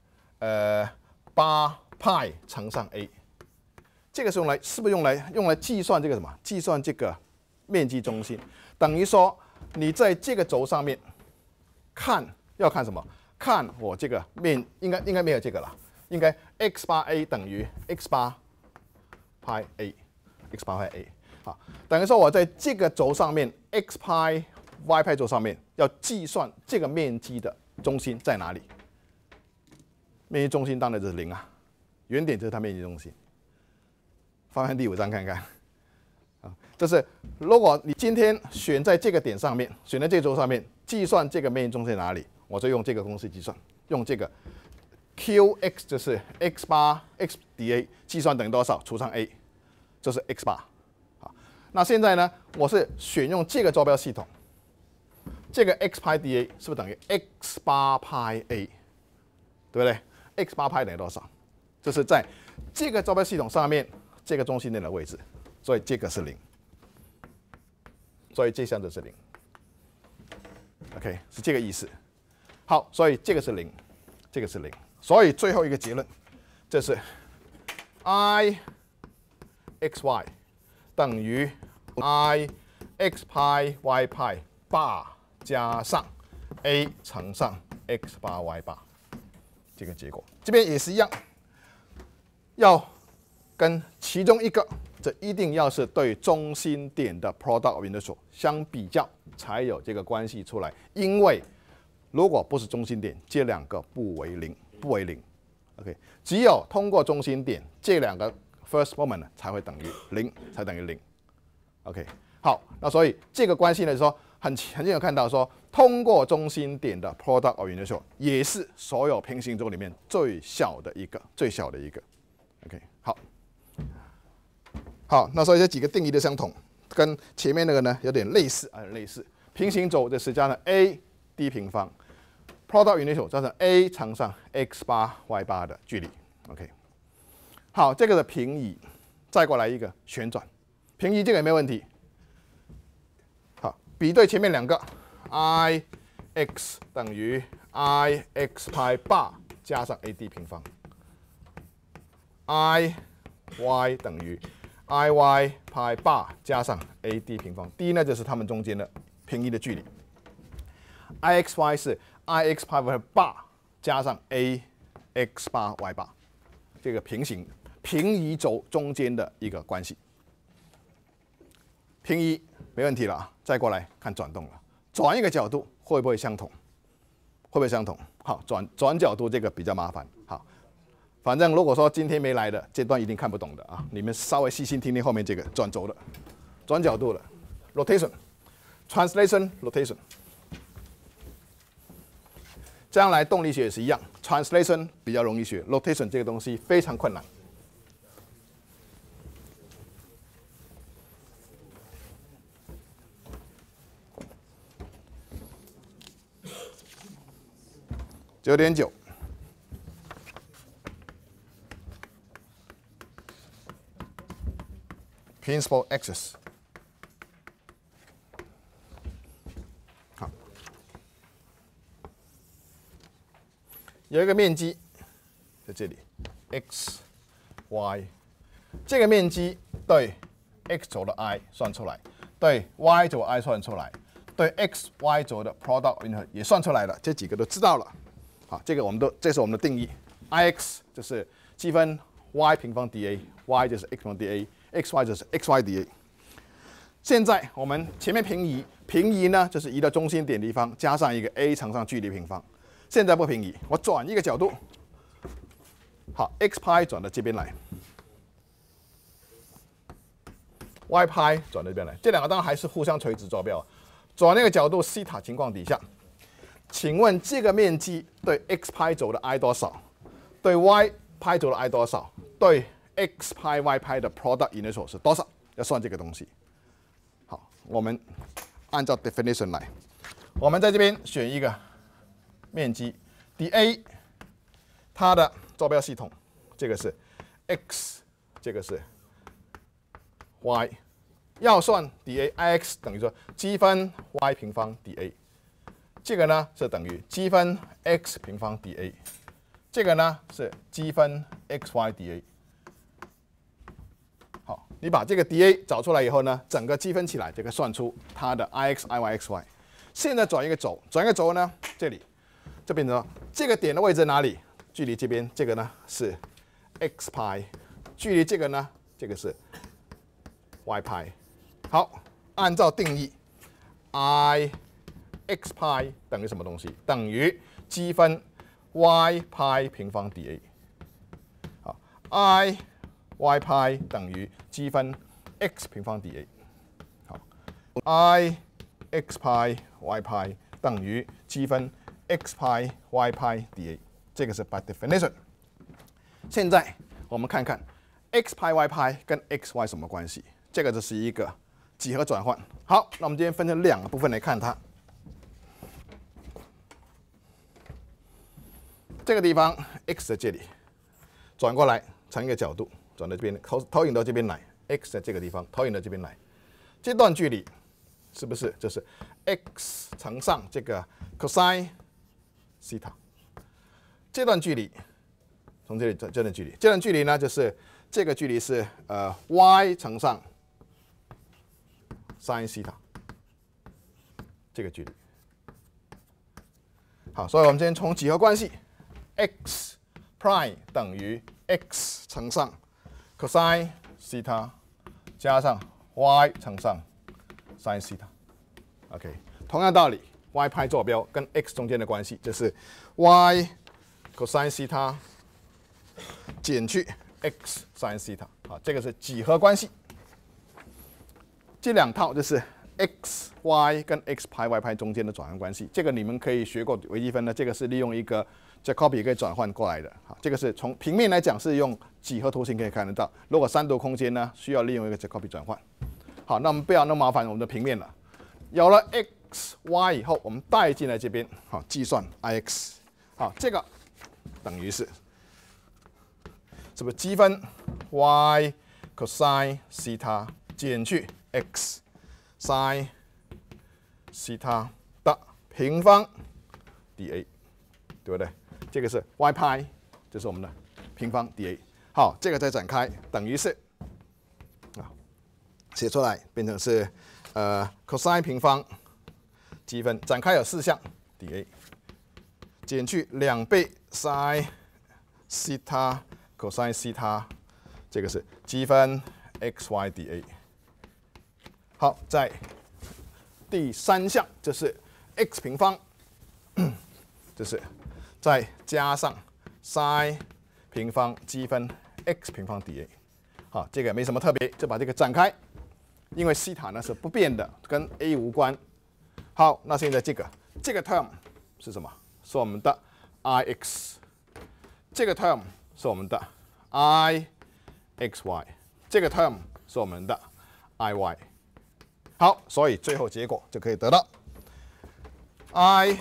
8 pi 乘上 a， 这个是是不是用来计算这个什么？计算这个面积中心，等于说你在这个轴上面要看什么？看我这个面应该没有这个了，应该 x bar a 等于 x bar pi a，x bar pi a。好，等于说我在这个轴上面 x pi y pi 轴上面要计算这个面积的中心在哪里？面积中心当然就是0啊，原点就是它面积中心。翻看第5章看看，啊，这是如果你今天选在这个点上面，选在这轴上面，计算这个面积中心在哪里，我就用这个公式计算，用这个 qx 就是 x bar x dA 计算等于多少除上 a， 就是 x bar。好，那现在呢，我是选用这个坐标系统，这个 x pi dA 是不是等于 x bar pi a， 对不对 ？x bar pi 等于多少？就是在这个坐标系统上面这个中心点的位置，所以这个是0，所以这项就是0。OK， 是这个意思。好，所以这个是0，这个是0，所以最后一个结论，这是 I x y 等于 I x pi y pi bar 加上 a 乘上 x bar y bar 这个结果。这边也是一样，要跟其中一个，这一定要是对中心点的 product of initial 相比较才有这个关系出来，因为如果不是中心点，这2个不为0。OK， 只有通过中心点，这2个 first moment 才会等于0，才等于0。OK， 好，那所以这个关系呢，就是说很清楚看到说，通过中心点的 product of initial 也是所有平行轴里面最小的一个。OK， 好，那所以这几个定义的相同，跟前面那个呢有点类似。平行轴就是加上 a d 平方 product initial 加上 a 乘上 x bar y bar 的距离。OK， 好，这个是平移，再过来一个旋转，平移这个也没问题。好，比对前面2个 ，i x 等于 i x pi bar 加上 a d 平方 ，i y 等于 i y pi bar 加上 a d 平方。第一呢，就是它们中间的平移的距离。i x y 是 i x pi y bar 加上 a x bar y bar， 这个平移轴中间的一个关系。平移没问题了啊，再过来看转动了，转一个角度会不会相同？好，转角度这个比较麻烦。好， 反正如果说今天没来的，这段一定看不懂的啊！你们稍微细心听听后面这个转轴的、转角度的 rotation、translation、rotation。将来动力学也是一样 ，translation 比较容易学 ，rotation 这个东西非常困难。9.9。Principal axis。好，有一个面积在这里 ，x、y， 这个面积对 x 轴的 i 算出来，对 y 轴 i 算出来，对 x、y 轴的 product 也算出来了，这几个都知道了。好，这是我们的定义 ，ix 就是积分 y 平方 dA，y 就是 x 平方 dA。xy 就是 xy dA。现在我们前面平移，平移呢就是移到中心点地方，加上一个 a 乘上距离平方。现在不平移，我转一个角度，好 ，x 派转到这边来 ，y 派转到这边来，这两个当然还是互相垂直坐标。转那个角度西塔情况底下，请问这个面积对 x 派轴的 i 多少？对 y 派轴的 i 多少？对x 派 y 派的 product initial 是多少？要算这个东西。好，我们按照 definition 来。我们在这边选一个面积 dA， 它的坐标系统，这个是 x， 这个是 y。要算 dA，ix 等于说积分 y 平方 dA。这个呢是等于积分 x 平方 dA。这个呢是积分 xy dA。好，你把这个 dA 找出来以后呢，整个积分起来，这个算出它的 ix、iy、xy。现在转一个轴，转一个轴呢，这里就变成这个点的位置哪里？距离这边这个呢是 x 派，距离这个呢，这个是 y 派。好，按照定义 ，i x 派等于什么东西？等于积分 y 派平方 dA。好 ，i y 派等于积分 x 平方 dA。好 ，i x 派 y 派等于积分 x 派 y 派 dA。这个是 by definition。现在我们看看 x 派 y 派跟 xy 什么关系？这个就是一个几何转换。好，那我们今天分成两个部分来看它。这个地方 x 在这里，转过来成一个角度，转到这边，投影到这边来。x 在这个地方投影到这边来，这段距离是不是就是 x 乘上这个 cosine 西塔？这段距离从这里这段距离，这段距离呢就是这个距离是y 乘上 sin 西塔，这个距离。好，所以我们今天从几何关系 x prime 等于 x 乘上 cosine 西塔加上 y 乘上 sin 西塔。OK， 同样道理 ，y 派坐标跟 x 中间的关系就是 y cosine 西塔减去 x sin 西塔。好，这个是几何关系。这两套就是 x y 跟 x 派 y 派中间的转换关系。这个你们可以学过微积分的，这个是利用一个 Jacobi 可以转换过来的。好，这个是从平面来讲是用几何图形可以看得到。如果三度空间呢，需要利用一个 Jacobi 转换。好，那我们不要那么麻烦我们的平面了。有了 x y 以后，我们带进来这边，好，计算 ix。好，这个等于是不是积分 y cosine 西塔减去 x sin 西塔的平方 dA， 对不对？这个是 y 派，这是我们的平方 dA。好，这个再展开，等于是写出来变成是cosine 平方积分，展开有4项 dA， 减去2倍 sin 西塔 cosine 西塔，这个是积分 xy dA。好，在第3项就是 x 平方，就是再加上 sin 平方积分 x 平方 dA。好，这个没什么特别，就把这个展开，因为西塔呢是不变的，跟 a 无关。好，那现在这个 term 是什么？是我们的 ix， 这个 term 是我们的 ixy， 这个 term 是我们的 iy。好，所以最后结果就可以得到 i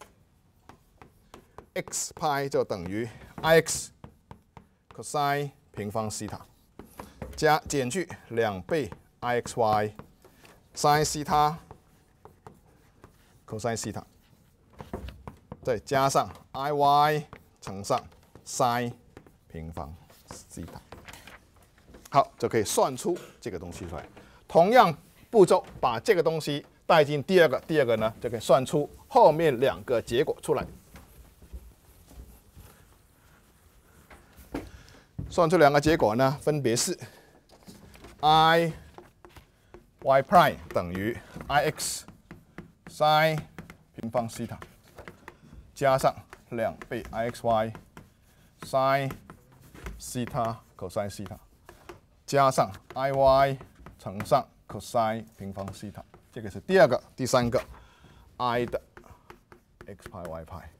x 派就等于 ix cosine 平方西塔加减去2倍 ixy sin 西塔 cosine 西塔，再加上 iy 乘上 sin 平方西塔。好，就可以算出这个东西出来。同样步骤把这个东西带进第二个呢就可以算出后面2个结果出来。算出2个结果呢，分别是 i y prime 等于 ix sin 平方西塔加上2倍 ixy sin 西塔 cosine 西塔加上 iy 乘上 cosine 平方西塔，这个是第2个、第3个 i 的 x 派 y 派。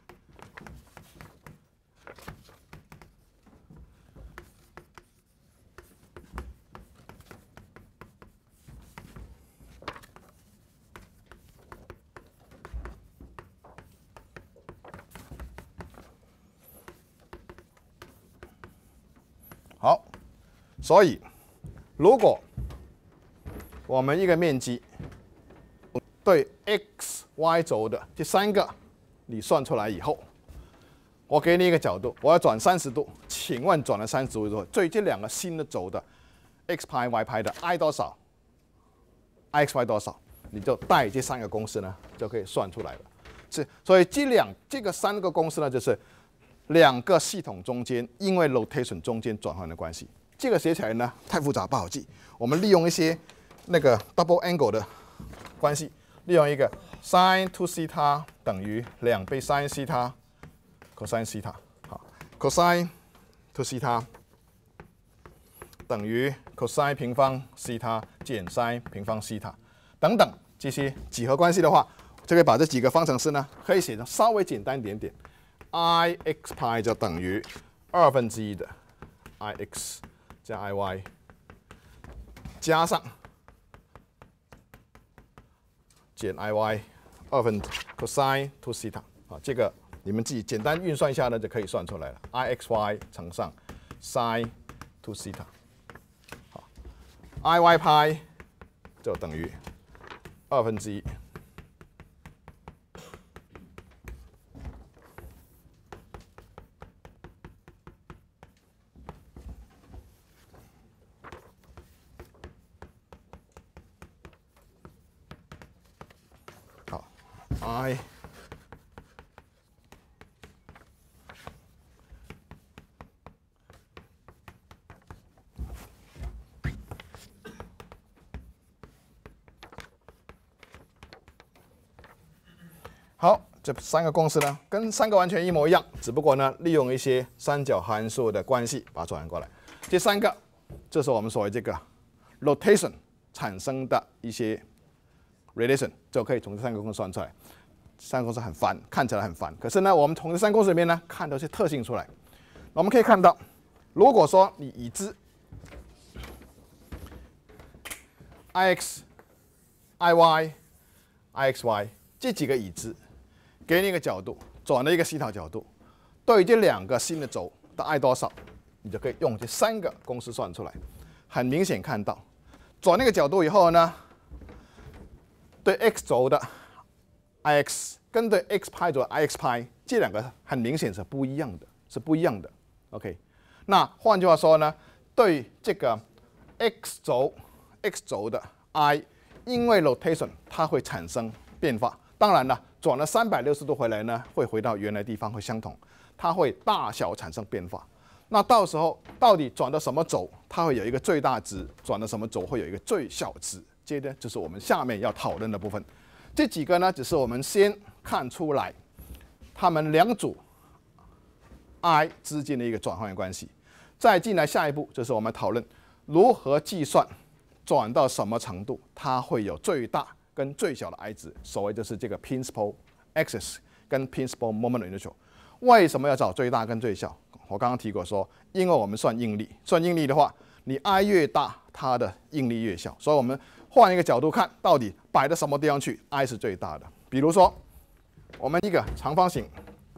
好，所以如果我们一个面积对 x、y 轴的这3个你算出来以后，我给你一个角度，我要转30度，请问转了30度之后，对这2个新的轴的 x 派、y 派的 i 多少 ，ixy 多少，你就带这3个公式呢，就可以算出来了。所以这个3个公式呢，就是2个系统中间因为 rotation 中间转换的关系。这个写起来呢太复杂不好记，我们利用一些那个 double angle 的关系，利用一个 sin 2西塔等于2倍 sin 西塔 cosine 西塔，好 ，cosine 2西塔等于 cosine 平方西塔减 sin 平方西塔等等这些几何关系的话，就可以把这几个方程式呢可以写成稍微简单一点点。i x 派就等于1/2的 i x 加 i y 加上减 i y 2/2 cosine 2西塔啊，这个你们自己简单运算一下呢就可以算出来了。i x y 乘上 sin 2西塔，好 ，i y 派就等于1/2。i 好，这3个公式呢，跟3个完全一模一样，只不过呢，利用一些三角函数的关系把它转换过来。这3个，这是我们所谓这个 rotation 产生的一些 relation， 就可以从这3个公式算出来。3个公式很烦，看起来很烦，可是呢，我们从这3个公式里面呢，看到一些特性出来。我们可以看到，如果说你已知 ix、iy、ixy 这几个已知，给你一个角度，转了一个西塔角度，对于这2个新的轴的 i 多少，你就可以用这3个公式算出来。很明显看到，转那个角度以后呢，对 x 轴的 ix 跟对 x 派轴的 ix 派这2个很明显是不一样的，OK， 那换句话说呢，对这个 x 轴的 i， 因为 rotation 它会产生变化。当然了，转了360度回来呢，会回到原来地方会相同，它会大小产生变化。那到时候到底转到什么轴，它会有一个最大值；转到什么轴会有一个最小值。接着就是我们下面要讨论的部分。这几个呢，只是我们先看出来，他们2组 i 之间的一个转换关系。再进来下一步就是我们讨论如何计算转到什么程度，它会有最大跟最小的 i 值，所谓就是这个 principal axis 跟 principal moment inertial。为什么要找最大跟最小？我刚刚提过说，因为我们算应力，算应力的话，你 i 越大，它的应力越小。所以我们换一个角度看，到底摆到什么地方去 ，i 是最大的。比如说，我们一个长方形，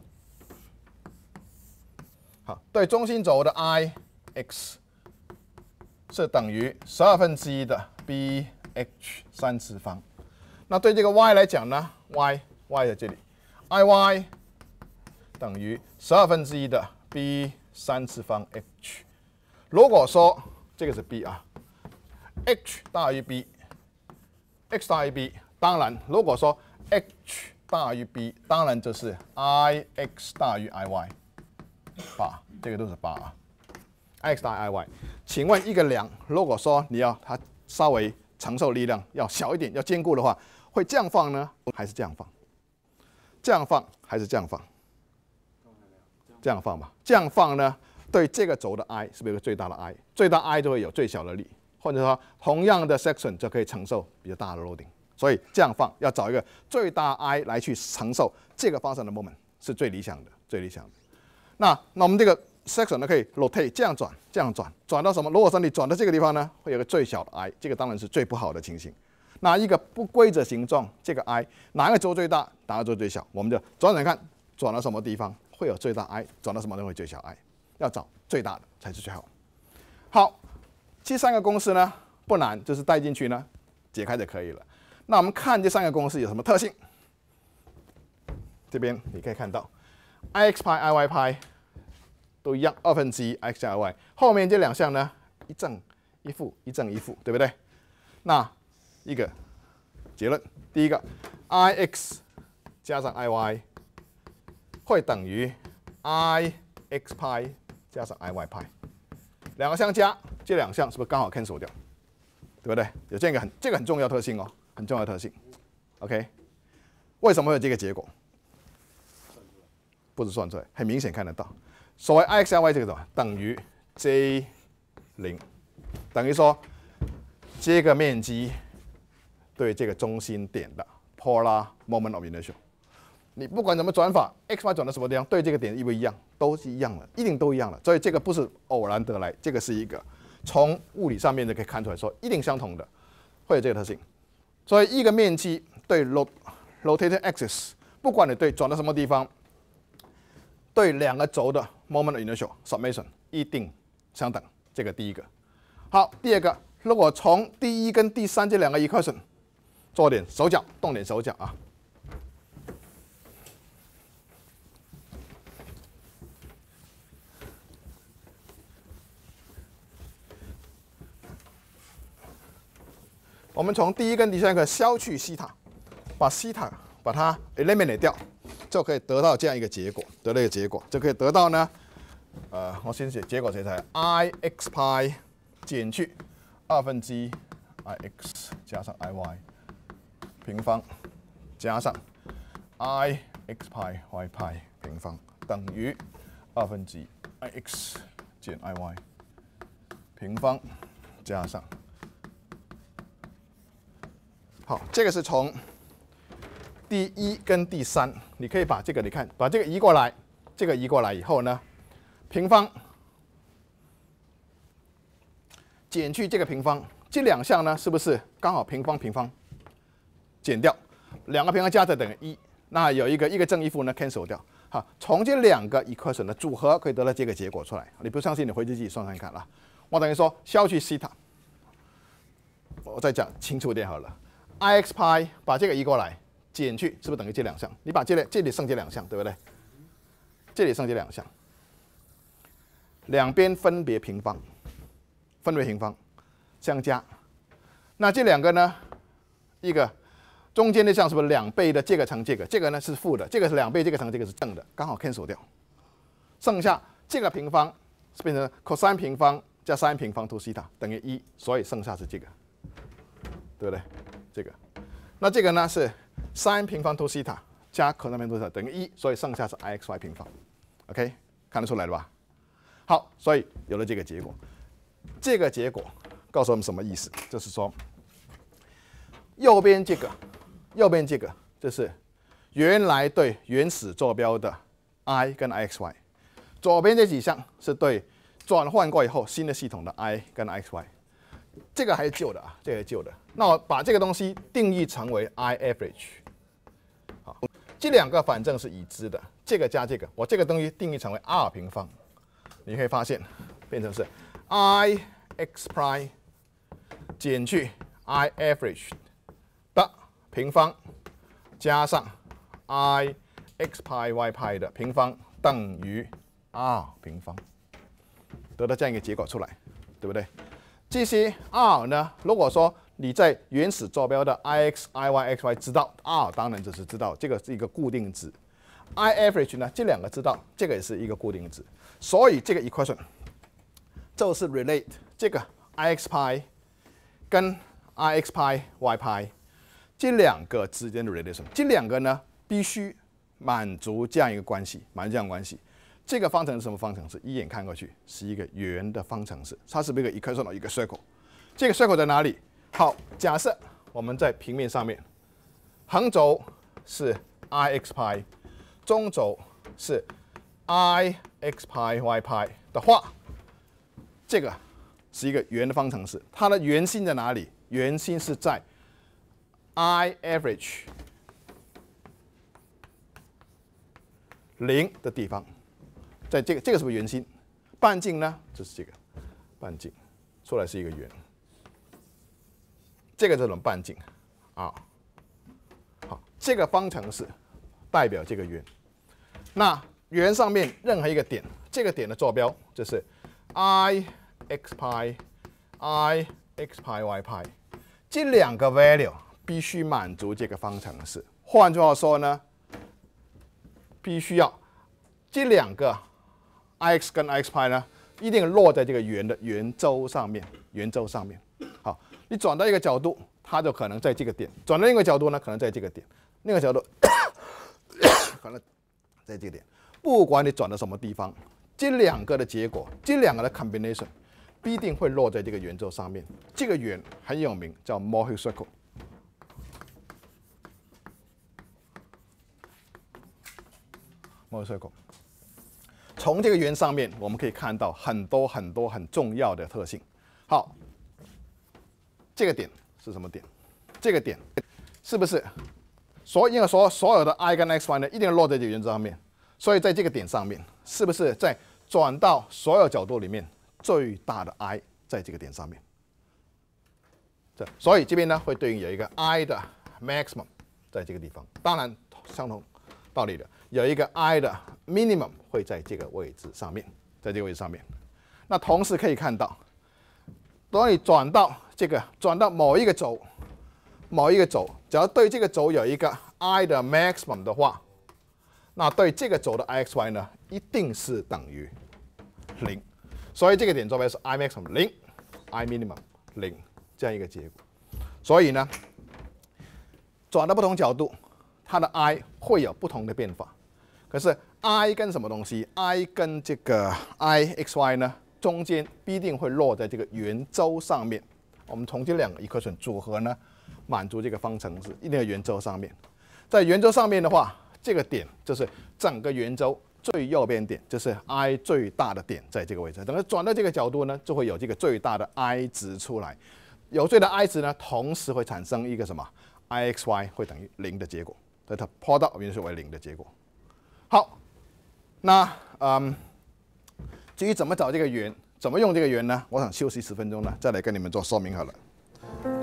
好，对中心轴的 i x 是等于1/12的 b h 3次方。那对这个 y 来讲呢 ，y 在这里 ，i y 等于1/12的 b 3次方 h。如果说这个是 b 啊 ，h 大于 b，x 大于 b， 当然如果说 h 大于 b， 当然就是 i x 大于 i y， 8，这个都是8啊。i x 大于 i y， 请问一个梁，如果说你要它稍微承受力量要小一点，要坚固的话，会这样放呢，还是这样放？这样放还是这样放？这样放吧。这样放呢，对这个轴的 i 是不是有个最大的 i？ 最大 i 就会有最小的力，或者说同样的 section 就可以承受比较大的 loading。所以这样放要找一个最大 i 来去承受这个方向的 moment 是最理想的，最理想的。那我们这个 section 呢可以 rotate 这样转，这样转，转到什么？如果说你转到这个地方呢，会有个最小的 i， 这个当然是最不好的情形。那一个不规则形状，这个 i 哪个轴最大，哪个轴最小，我们就转转看，转到什么地方会有最大 i， 转到什么地方会最小 i， 要找最大的才是最好。好，这3个公式呢不难，就是带进去呢解开就可以了。那我们看这3个公式有什么特性？这边你可以看到 ，ix 派、iy 派都一样，1/2 x 加 y。后面这2项呢，一正一负，一正一负，对不对？那一个结论，第一个 ，ix 加上 iy 会等于 ix 派加上 iy 派，2个相加，这2项是不是刚好 cancel 掉？对不对？有这个很重要特性哦。很重要的特性 ，OK？ 为什么会有这个结果？不是算出来，很明显看得到。所谓 ix、iy 这个什么等于 J0， 等于说这个面积对这个中心点的 polar moment of inertia。你不管怎么转法 ，x、y 转到什么地方，对这个点一不一样？都是一样的，一定都一样的。所以这个不是偶然得来，这个是一个从物理上面就可以看出来说一定相同的，会有这个特性。所以一个面积对 rotating axis， 不管你对转到什么地方，对2个轴的 moment inertial summation 一定相等。这个第一个。好，第二个，如果从第1跟第3这2个 equation 做点手脚，动点手脚啊。我们从第1跟第3个消去西塔，把西塔把它 eliminate 掉，就可以得到这样一个结果。得到一个结果，就可以得到呢，我先写结果谁才 ix 派减去1/2 ix 加上 iy 平方加上 ix 派 y 派平方等于1/2 ix 减 iy 平方加上。好，这个是从第1跟第3，你可以把这个，你看，把这个移过来，这个移过来以后呢，平方减去这个平方，这2项呢是不是刚好平方平方减掉，2个平方加起来等于1，那有一个正一负呢 cancel 掉。好，从这2个 equation 的组合可以得到这个结果出来。你不相信，你回去自己算算看啦。我等于说消去西塔，我再讲清楚一点好了。ix 派把这个移过来，减去是不是等于这2项？你把这里剩这2项，对不对？这里剩这2项，两边分别平方，相加。那这2个呢？一个中间的项是不是2倍的这个乘这个？这个呢是负的，这个是2倍，这个乘这个是正的，刚好 cancel 掉。剩下这个平方是变成 cos 平方加 sin 平方 to 西塔等于1，所以剩下是这个，对不对？这个，那这个呢是 sin 平方 to 西塔加 cos 平方 to 西塔等于1，所以剩下是 ixy 平方 ，OK？ 看得出来了吧？好，所以有了这个结果。这个结果告诉我们什么意思？就是说，右边这个就是原来对原始坐标的 I 跟 IXY， 左边这几项是对转换过以后新的系统的 I 跟 IXY。这个还是旧的啊，这个是旧的。那我把这个东西定义成为 I average。好，这两个反正是已知的，这个加这个，我这个东西定义成为 R 平方，你可以发现变成是 I x prime 减去 I average 的平方加上 I x pi y pi 的平方等于 R 平方，得到这样一个结果出来，对不对？这些 R 呢，如果说你在原始坐标的 IX、IY、XY 知道 R， 当然就是知道这个是一个固定值。I average 呢，这两个知道，这个也是一个固定值，所以这个 equation 就是 relate 这个 IX pi 跟 IX pi y pi 这两个之间的 relation， 这两个呢必须满足这样一个关系，满足这样的关系。这个方程是什么方程式？一眼看过去是一个圆的方程式，它是不是一个 equation 的一个 circle？ 这个 circle 在哪里？好，假设我们在平面上面，横轴是 IX pi， 中轴是 IX pi y pi 的话，这个是一个圆的方程式，它的圆心在哪里？圆心是在 I average 0的地方。在这个是不是圆心？半径呢？就是这个半径，出来是一个圆。这个这种半径啊，好，这个方程式代表这个圆。那圆上面任何一个点，这个点的坐标就是 I x pi I x pi y pi， 这两个 value 必须满足这个方程式。换句话说呢，必须要这两个 IX 跟 IX pi 呢，一定落在这个圆的圆周上面。圆周上面，好，你转到一个角度，它就可能在这个点；转到另一个角度呢，可能在这个点；另一个角度可能在这个点。不管你转到什么地方，这两个的结果，这两个的 combination 必定会落在这个圆周上面。这个圆很有名，叫 Mohr's circle。Mohr's circle。从这个圆上面，我们可以看到很多很重要的特性。好，这个点是什么点？这个点是不是因为所有的 I 跟 XY 呢，一定落在这个圆周上面？所以在这个点上面，是不是在转到所有角度里面最大的 I 在这个点上面？所以这边呢会对应有一个 I 的 maximum 在这个地方。当然，相同道理的，有一个 I 的 minimum 会在这个位置上面，在这个位置上面。那同时可以看到，当你转到某一个轴，只要对这个轴有一个 I 的 maximum 的话，那对这个轴的 IXY 呢，一定是等于0。所以这个点坐标是 I maximum 0 ，I minimum 0这样一个结果。所以呢，转到不同角度，它的 I 会有不同的变法。可是 I 跟什么东西 ？I 跟这个 IXY 呢，中间必定会落在这个圆周上面。我们从这两个 equation 组合呢，满足这个方程式一定要圆周上面。在圆周上面的话，这个点就是整个圆周最右边点，就是 I 最大的点，在这个位置。等它转到这个角度呢，就会有这个最大的 I 值出来。有最大的 I 值呢，同时会产生一个什么 IXY 会等于0的结果，所以它 product 原是为0的结果。好，那至于怎么找这个圆，怎么用这个圆呢？我想休息10分钟呢，再来跟你们做说明好了。